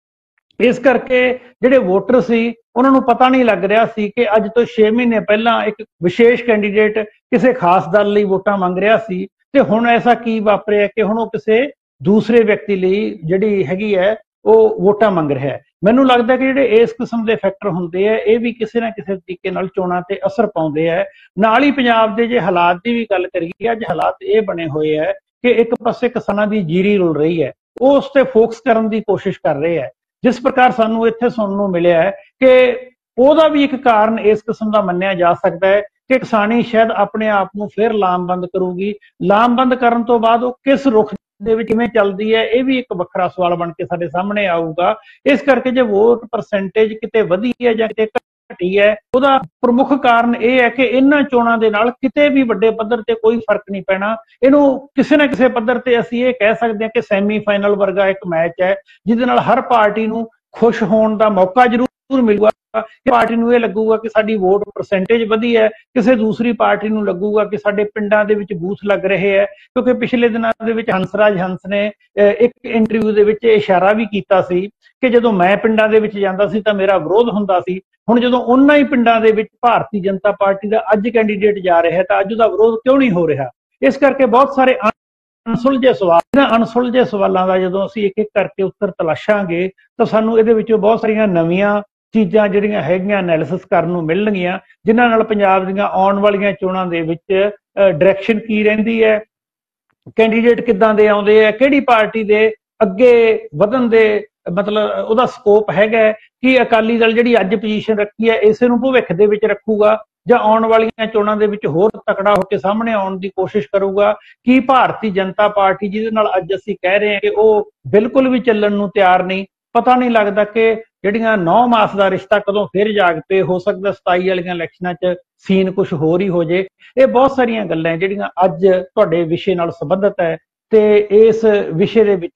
ਇਸ ਕਰਕੇ ਜਿਹੜੇ ਵੋਟਰ ਸੀ ਉਹਨਾਂ ਨੂੰ ਪਤਾ ਨਹੀਂ ਲੱਗ ਰਿਹਾ ਸੀ ਕਿ ਅੱਜ ਤੋਂ 6 ਮਹੀਨੇ ਪਹਿਲਾਂ ਇੱਕ ਵਿਸ਼ੇਸ਼ ਕੈਂਡੀਡੇਟ ਕਿਸੇ ਖਾਸ ਦਲ ਲਈ ਵੋਟਾਂ ਮੰਗ ਰਿਹਾ ਸੀ ਤੇ ਹੁਣ ਐਸਾ ਕੀ ਵਾਪਰਿਆ ਕਿ ਹੁਣ ਉਹ ਕਿਸੇ ਦੂਸਰੇ ਵਿਅਕਤੀ ਲਈ ਜਿਹੜੀ ਹੈਗੀ ਹੈ ਉਹ ਵੋਟਾਂ ਮੰਗ ਰਿਹਾ ਹੈ। ਮੈਨੂੰ ਲੱਗਦਾ ਕਿ ਜਿਹੜੇ ਇਸ ਕਿਸਮ ਦੇ ਫੈਕਟਰ ਹੁੰਦੇ ਆ ਇਹ ਵੀ ਕਿਸੇ ਨਾ ਕਿਸੇ ਤਰੀਕੇ ਨਾਲ ਚੋਣਾਂ ਤੇ ਅਸਰ ਪਾਉਂਦੇ ਆ। ਨਾਲ ਹੀ ਪੰਜਾਬ ਦੇ ਜੇ ਹਾਲਾਤ ਦੀ ਵੀ ਗੱਲ ਕਰੀਏ, ਅੱਜ ਹਾਲਾਤ ਇਹ ਬਣੇ ਹੋਏ ਹੈ ਕਿ ਇੱਕ ਪਾਸੇ ਕਿਸਾਨਾਂ ਦੀ ਜੀਰੀ ਰੁਲ ਰਹੀ ਹੈ, ਉਹ ਉਸ ਤੇ ਫੋਕਸ ਕਰਨ ਦੀ ਕੋਸ਼ਿਸ਼ ਕਰ ਰਹੇ ਹੈ। ਜਿਸ ਪ੍ਰਕਾਰ ਸਾਨੂੰ ਇੱਥੇ ਸੁਣਨ ਨੂੰ ਮਿਲਿਆ ਹੈ ਕਿ ਉਹਦਾ ਵੀ ਇੱਕ ਕਾਰਨ ਇਸ ਕਿਸਮ ਦਾ ਮੰਨਿਆ ਜਾ ਸਕਦਾ ਹੈ ਕਿ ਕਿਸਾਨੀ ਸ਼ਾਇਦ ਆਪਣੇ ਆਪ ਨੂੰ ਫਿਰ ਲਾਮਬੰਦ ਕਰੂਗੀ। ਲਾਮਬੰਦ ਕਰਨ ਤੋਂ ਬਾਅਦ ਉਹ ਕਿਸ ਰੁਖ ਦੇ ਵਿੱਚ ਕਿਵੇਂ ਚੱਲਦੀ ਹੈ ਇਹ ਵੀ ਇੱਕ ਵੱਖਰਾ ਸਵਾਲ ਬਣ ਕੇ ਸਾਡੇ ਸਾਹਮਣੇ ਆਊਗਾ। ਇਸ ਕਰਕੇ ਜੇ ਵੋਟ ਪਰਸੈਂਟੇਜ ਕਿਤੇ ਵਧੀ ਹੈ ਜਾਂ ਕਿਤੇ ਘਟੀ ਹੈ, ਉਹਦਾ ਪ੍ਰਮੁੱਖ ਕਾਰਨ ਇਹ ਹੈ ਕਿ ਇਹਨਾਂ ਚੋਣਾਂ ਦੇ ਨਾਲ ਕਿਤੇ ਵੀ ਵੱਡੇ ਪੱਧਰ ਤੇ ਕੋਈ ਫਰਕ ਨਹੀਂ ਪੈਣਾ। ਇਹਨੂੰ ਕਿਸੇ ਨਾ ਕਿਸੇ ਪੱਧਰ ਤੇ ਅਸੀਂ ਇਹ ਕਹਿ ਸਕਦੇ ਹਾਂ ਕਿ ਸੈਮੀਫਾਈਨਲ ਵਰਗਾ ਇੱਕ ਮੈਚ ਹੈ ਜਿਹਦੇ ਨਾਲ ਹਰ ਪਾਰਟੀ ਨੂੰ ਖੁਸ਼ ਹੋਣ ਦਾ ਮੌਕਾ ਜ਼ਰੂਰ ਮਿਲੂਗਾ। ਪਾਰਟੀ ਨੂੰ ਇਹ ਲੱਗੂਗਾ ਕਿ ਸਾਡੀ ਵੋਟ ਪਰਸੈਂਟੇਜ ਵਧੀ ਹੈ, ਕਿਸੇ ਦੂਸਰੀ ਪਾਰਟੀ ਨੂੰ ਲੱਗੂਗਾ ਕਿ ਸਾਡੇ ਪਿੰਡਾਂ ਦੇ ਵਿੱਚ ਬੂਥ ਲੱਗ ਰਹੇ ਹੈ। ਕਿਉਂਕਿ ਪਿਛਲੇ ਦਿਨਾਂ ਦੇ ਵਿੱਚ ਹੰਸਰਾਜ ਹੰਸ ਨੇ ਇੱਕ ਇੰਟਰਵਿਊ ਦੇ ਵਿੱਚ ਇਸ਼ਾਰਾ ਵੀ ਕੀਤਾ ਸੀ ਕਿ ਜਦੋਂ ਮੈਂ ਪਿੰਡਾਂ ਦੇ ਵਿੱਚ ਜਾਂਦਾ ਸੀ ਤਾਂ ਮੇਰਾ ਵਿਰੋਧ ਹੁੰਦਾ ਸੀ, ਹੁਣ ਜਦੋਂ ਉਹਨਾਂ ਹੀ ਪਿੰਡਾਂ ਦੇ ਵਿੱਚ ਭਾਰਤੀ ਜਨਤਾ ਪਾਰਟੀ ਦਾ ਅੱਜ ਕੈਂਡੀਡੇਟ ਜਾ ਰਿਹਾ ਤਾਂ ਅੱਜ ਉਹਦਾ ਵਿਰੋਧ ਕਿਉਂ ਨਹੀਂ ਹੋ ਰਿਹਾ। ਇਸ ਕਰਕੇ ਬਹੁਤ ਸਾਰੇ ਅਣਸੁਲਝੇ ਸਵਾਲ, ਇਹਨਾਂ ਅਣਸੁਲਝੇ ਸਵਾਲਾਂ ਦਾ ਜਦੋਂ ਅਸੀਂ ਇੱਕ ਇੱਕ ਕਰਕੇ ਉੱਤਰ ਤਲਾਸ਼ਾਂਗੇ ਤਾਂ ਸਾਨੂੰ ਇਹਦੇ ਵਿੱਚੋਂ ਬਹੁਤ ਸਾਰੀਆਂ ਨਵੀਆਂ ਚੀਜ਼ਾਂ ਜਿਹੜੀਆਂ ਹੈਗੀਆਂ ਐਨਾਲਿਸਿਸ ਕਰਨ ਨੂੰ ਮਿਲਣਗੀਆਂ, ਜਿਨ੍ਹਾਂ ਨਾਲ ਪੰਜਾਬ ਦੀਆਂ ਆਉਣ ਵਾਲੀਆਂ ਚੋਣਾਂ ਦੇ ਵਿੱਚ ਡਾਇਰੈਕਸ਼ਨ ਕੀ ਰਹਿੰਦੀ ਹੈ, ਕੈਂਡੀਡੇਟ ਕਿੱਦਾਂ ਦੇ ਆਉਂਦੇ ਆ, ਕਿਹੜੀ ਪਾਰਟੀ ਦੇ ਅੱਗੇ ਵਧਣ ਦੇ ਮਤਲਬ ਉਹਦਾ ਸਕੋਪ ਹੈਗਾ ਕਿ ਅਕਾਲੀ ਦਲ ਜਿਹੜੀ ਅੱਜ ਪੋਜੀਸ਼ਨ ਰੱਖੀ ਹੈ ਇਸੇ ਨੂੰ ਭਵਿੱਖ ਦੇ ਵਿੱਚ ਰੱਖੂਗਾ ਜਾਂ ਆਉਣ ਵਾਲੀਆਂ ਚੋਣਾਂ ਦੇ ਵਿੱਚ ਹੋਰ ਤਕੜਾ ਹੋ ਕੇ ਸਾਹਮਣੇ ਆਉਣ ਦੀ ਕੋਸ਼ਿਸ਼ ਕਰੂਗਾ। ਕੀ ਭਾਰਤੀ ਜਨਤਾ ਪਾਰਟੀ ਜਿਹਦੇ ਨਾਲ ਅੱਜ ਅਸੀਂ ਕਹਿ ਰਹੇ ਹਾਂ ਕਿ ਉਹ ਬਿਲਕੁਲ ਵੀ ਚੱਲਣ ਨੂੰ ਤਿਆਰ ਨਹੀਂ, ਪਤਾ ਨਹੀਂ ਲੱਗਦਾ ਕਿ ਜਿਹੜੀਆਂ 9 ਮਾਸ ਦਾ ਰਿਸ਼ਤਾ ਕਦੋਂ ਫਿਰ ਜਾਗ ਪਏ, ਹੋ ਸਕਦਾ 27 ਵਾਲੀਆਂ ਇਲੈਕਸ਼ਨਾਂ 'ਚ ਸੀਨ ਕੁਝ ਹੋਰ ਹੀ ਹੋ ਜੇ। ਇਹ ਬਹੁਤ ਸਾਰੀਆਂ ਗੱਲਾਂ ਜਿਹੜੀਆਂ ਅੱਜ ਤੁਹਾਡੇ ਵਿਸ਼ੇ ਨਾਲ ਸੰਬੰਧਿਤ ਹੈ ਤੇ ਇਸ ਵਿਸ਼ੇ ਦੇ ਵਿੱਚੋਂ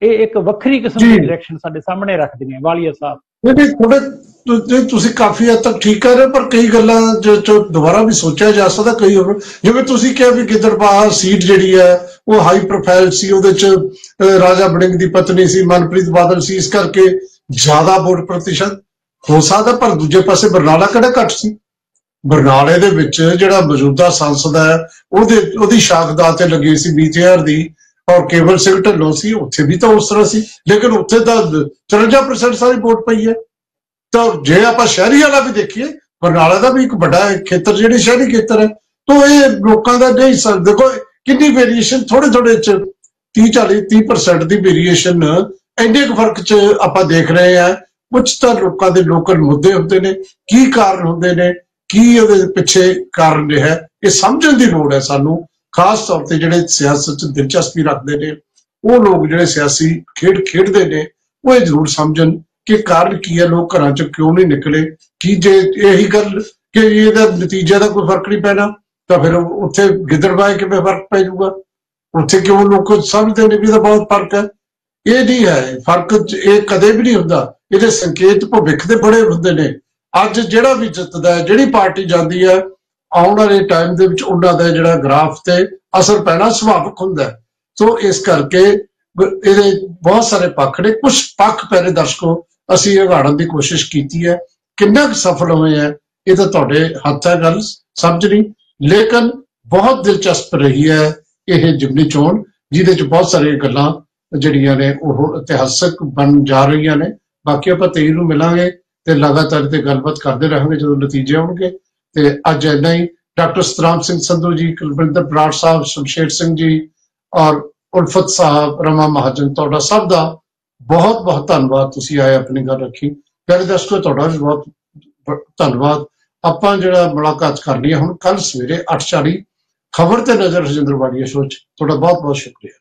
ਇਹ ਇੱਕ ਵੱਖਰੀ ਕਿਸਮ ਦੀ ਡਾਇਰੈਕਸ਼ਨ ਸਾਡੇ ਸਾਹਮਣੇ ਰੱਖਦੀਆਂ ਵਾਲੀਆ ਸਾਹਿਬ। ਥੋੜੇ ਤੁਸੀਂ ਕਾਫੀ ਹੱਦ ਤੱਕ ਠੀਕ ਕਰ ਰਹੇ, ਪਰ ਕਈ ਗੱਲਾਂ ਜੋ ਦੁਬਾਰਾ ਵੀ ਸੋਚਿਆ ਜਾ ਸਕਦਾ। ਕਈ ਹੋਰ ਜਿਵੇਂ ਤੁਸੀਂ ਕਿਹਾ ਵੀ ਗਿੱਦੜਬਾਹਾ ਸੀਟ ਜਿਹੜੀ ਹੈ ਉਹ ਹਾਈ ਪ੍ਰੋਫਾਈਲ ਸੀ, ਉਹਦੇ ਚ ਰਾਜਾ ਵੜਿੰਗ ਦੀ ਪਤਨੀ ਸੀ, ਮਨਪ੍ਰੀਤ ਬਾਦਲ ਸੀ, ਇਸ ਕਰਕੇ ਜ਼ਿਆਦਾ ਵੋਟ ਪ੍ਰਤੀਸ਼ਤ ਹੋ ਸਕਦਾ। ਪਰ ਦੂਜੇ ਪਾਸੇ ਬਰਨਾਲਾ ਕਿਹੜਾ ਘੱਟ ਸੀ? ਬਰਨਾਲੇ ਦੇ ਵਿੱਚ ਜਿਹੜਾ ਮੌਜੂਦਾ ਸੰਸਦ ਹੈ ਉਹਦੀ ਸ਼ਾਖਦਾਤ ਤੇ ਲੱਗੀ ਸੀ BJR ਦੀ, ਔਰ ਕੇਵਲ ਸਿੰਘ ਢਿੱਲੋਂ ਸੀ, ਉੱਥੇ ਵੀ ਤਾਂ ਉਸ ਤਰ੍ਹਾਂ ਸੀ, ਲੇਕਿਨ ਉੱਥੇ ਤਾਂ 54% ਸਾਰੀ ਵੋਟ ਪਈ ਹੈ। ਤਾਂ ਜੇ ਆਪਾਂ ਸ਼ਹਿਰੀ ਵਾਲਾ ਵੀ ਦੇਖੀਏ, ਬਰਨਾਲਾ ਦਾ ਵੀ ਇੱਕ ਵੱਡਾ ਖੇਤਰ ਜਿਹੜੇ ਸ਼ਹਿਰੀ ਖੇਤਰ ਹੈ, ਤਾਂ ਇਹ ਲੋਕਾਂ ਦਾ ਨਹੀਂ ਦੇਖੋ ਕਿੰਨੀ ਵੇਰੀਏਸ਼ਨ, ਥੋੜੇ ਚ 30% ਦੀ ਵੇਰੀਏਸ਼ਨ, ਇੰਨੇ ਕੁ ਫਰਕ ਚ ਆਪਾਂ ਦੇਖ ਰਹੇ ਹਾਂ। ਕੁਝ ਤਾਂ ਲੋਕਾਂ ਦੇ ਲੋਕਲ ਮੁੱਦੇ ਹੁੰਦੇ ਨੇ, ਕੀ ਕਾਰਨ ਹੁੰਦੇ ਨੇ, ਕੀ ਉਹਦੇ ਪਿੱਛੇ ਕਾਰਨ ਰਿਹਾ, ਇਹ ਸਮਝਣ ਦੀ ਲੋੜ ਹੈ ਸਾਨੂੰ। ਖਾਸ ਤੌਰ ਤੇ ਜਿਹੜੇ ਸਿਆਸਤ ਚ ਦਿਲਚਸਪੀ ਰੱਖਦੇ ਨੇ, ਉਹ ਲੋਕ ਜਿਹੜੇ ਸਿਆਸੀ ਖੇਡਦੇ ਨੇ, ਉਹ ਇਹ ਜ਼ਰੂਰ ਸਮਝਣ ਕਿ ਕਾਰਨ ਕੀ ਹੈ, ਲੋਕ ਘਰਾਂ ਚ ਕਿਉਂ ਨਹੀਂ ਨਿਕਲੇ। ਕਿ ਜੇ ਇਹੀ ਗੱਲ ਕਿ ਇਹਦਾ ਨਤੀਜੇ ਦਾ ਕੋਈ ਫਰਕ ਨਹੀਂ ਪੈਣਾ, ਤਾਂ ਫਿਰ ਉੱਥੇ ਗਿੱਦੜਬਾਹੇ ਕਿਵੇਂ ਫਰਕ ਪੈ ਜਾਊਗਾ? ਉੱਥੇ ਕਿਉਂ ਲੋਕ ਸਮਝਦੇ ਨੇ ਵੀ ਇਹਦਾ ਬਹੁਤ ਫਰਕ ਹੈ? ਇਹ ਨਹੀਂ ਹੈ ਫਰਕ, ਇਹ ਕਦੇ ਵੀ ਨਹੀਂ ਹੁੰਦਾ। ਇਹਦੇ ਸੰਕੇਤ ਭਵਿੱਖ ਦੇ ਬੜੇ ਹੁੰਦੇ ਨੇ। ਅੱਜ ਜਿਹੜਾ ਵੀ ਜਿੱਤਦਾ ਹੈ, ਜਿਹੜੀ ਪਾਰਟੀ ਜਾਂਦੀ ਹੈ, ਆਉਣ ਵਾਲੇ ਟਾਈਮ ਦੇ ਵਿੱਚ ਉਹਨਾਂ ਦਾ ਜਿਹੜਾ ਗ੍ਰਾਫ ਤੇ ਅਸਰ ਪੈਣਾ ਸੁਭਾਵਿਕ ਹੁੰਦਾ ਹੈ। ਸੋ ਇਸ ਕਰਕੇ ਇਹਦੇ ਬਹੁਤ ਸਾਰੇ ਪੱਖ ਨੇ। ਕੁਝ ਪੱਖ ਪਹਿਲੇ ਦਰਸ਼ਕੋ ਅਸੀਂ ਉਘਾੜਨ ਦੀ ਕੋਸ਼ਿਸ਼ ਕੀਤੀ ਹੈ, ਕਿੰਨਾ ਕੁ ਸਫਲ ਹੋਏ ਹੈ ਇਹ ਤਾਂ ਤੁਹਾਡੇ ਹੱਥ ਹੈ ਗੱਲ ਸਮਝਣੀ। ਲੇਕਿਨ ਬਹੁਤ ਦਿਲਚਸਪ ਰਹੀ ਹੈ ਇਹ ਜ਼ਿਮਨੀ ਚੋਣ, ਜਿਹਦੇ ਚ ਬਹੁਤ ਸਾਰੀਆਂ ਗੱਲਾਂ ਜਿਹੜੀਆਂ ਨੇ ਉਹ ਇਤਿਹਾਸਕ ਬਣ ਜਾ ਰਹੀਆਂ ਨੇ। ਬਾਕੀ ਆਪਾਂ 23 ਨੂੰ ਮਿਲਾਂਗੇ ਤੇ ਲਗਾਤਾਰ ਤੇ ਗੱਲਬਾਤ ਕਰਦੇ ਰਹਾਂਗੇ ਜਦੋਂ ਨਤੀਜੇ ਆਉਣਗੇ। ਤੇ ਅੱਜ ਇੰਨਾ ਹੀ। ਡਾਕਟਰ ਸਤਰਾਮ ਸਿੰਘ ਸੰਧੂ ਜੀ, ਕੁਲਵਿੰਦਰ ਬਰਾੜ ਸਾਹਿਬ, ਸ਼ਮਸ਼ੇਰ ਸਿੰਘ ਜੀ ਔਰ ਉਲਫਤ ਸਾਹਿਬ, ਰਮਾ ਮਹਾਜਨ, ਤੁਹਾਡਾ ਸਭ ਦਾ ਬਹੁਤ ਬਹੁਤ ਧੰਨਵਾਦ। ਤੁਸੀਂ ਆਏ, ਆਪਣੀ ਗੱਲ ਰੱਖੀ। ਪਿਆਰੇ ਦਰਸ਼ਕੋ, ਤੁਹਾਡਾ ਵੀ ਬਹੁਤ ਧੰਨਵਾਦ। ਆਪਾਂ ਜਿਹੜਾ ਮੁਲਾਕਾਤ ਕਰਨੀ ਹੈ ਹੁਣ ਕੱਲ ਸਵੇਰੇ 8:40 ਖਬਰ ਤੇ ਨਜ਼ਰ ਰਜਿੰਦਰ ਵਾਲੀਆ ਸ਼ੋਅ 'ਚ। ਤੁਹਾਡਾ ਬਹੁਤ ਬਹੁਤ ਸ਼ੁਕਰੀਆ।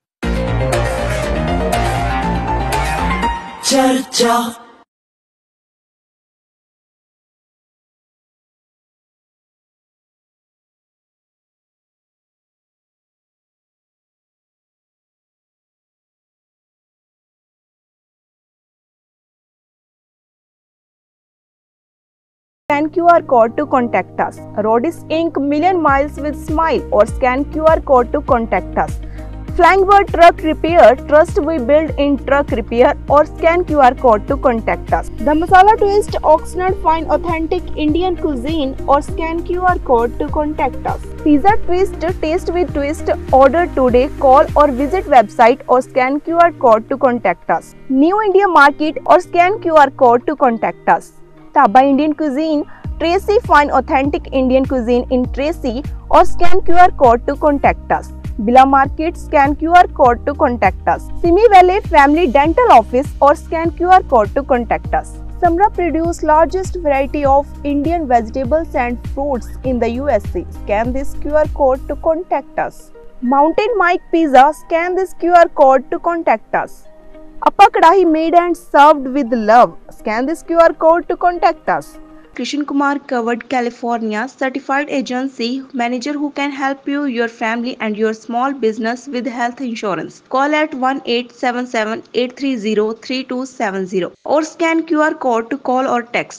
ਚਰਚਾ। Scan QR code to contact us. Rodis Inc. Million Miles with Smile or scan QR code to contact us. Flying Bird Truck Repair, trust we build in truck repair or scan QR code to contact us. The Masala Twist, Oxnard Fine Authentic Indian Cuisine or scan QR code to contact us. Pizza Twist, Taste with Twist, order today, call or visit website or scan QR code to contact us. New India Market or scan QR code to contact us. Dhaba Indian Cuisine, Tracy Fine Authentic Indian Cuisine in Tracy or scan QR code to contact us. Bila Market, scan QR code to contact us. Simi Valley Family Dental Office or scan QR code to contact us. Samra produce largest variety of Indian vegetables and fruits in the USA. Scan this QR code to contact us. Mountain Mike Pizza, scan this QR code to contact us. Appa Kadahi made and served with love. Scan this QR code to contact us. Krishan Kumar Covered California, certified agency manager who can help you, your family and your small business with health insurance. Call at 1-877-830-3270 or scan QR code to call or text.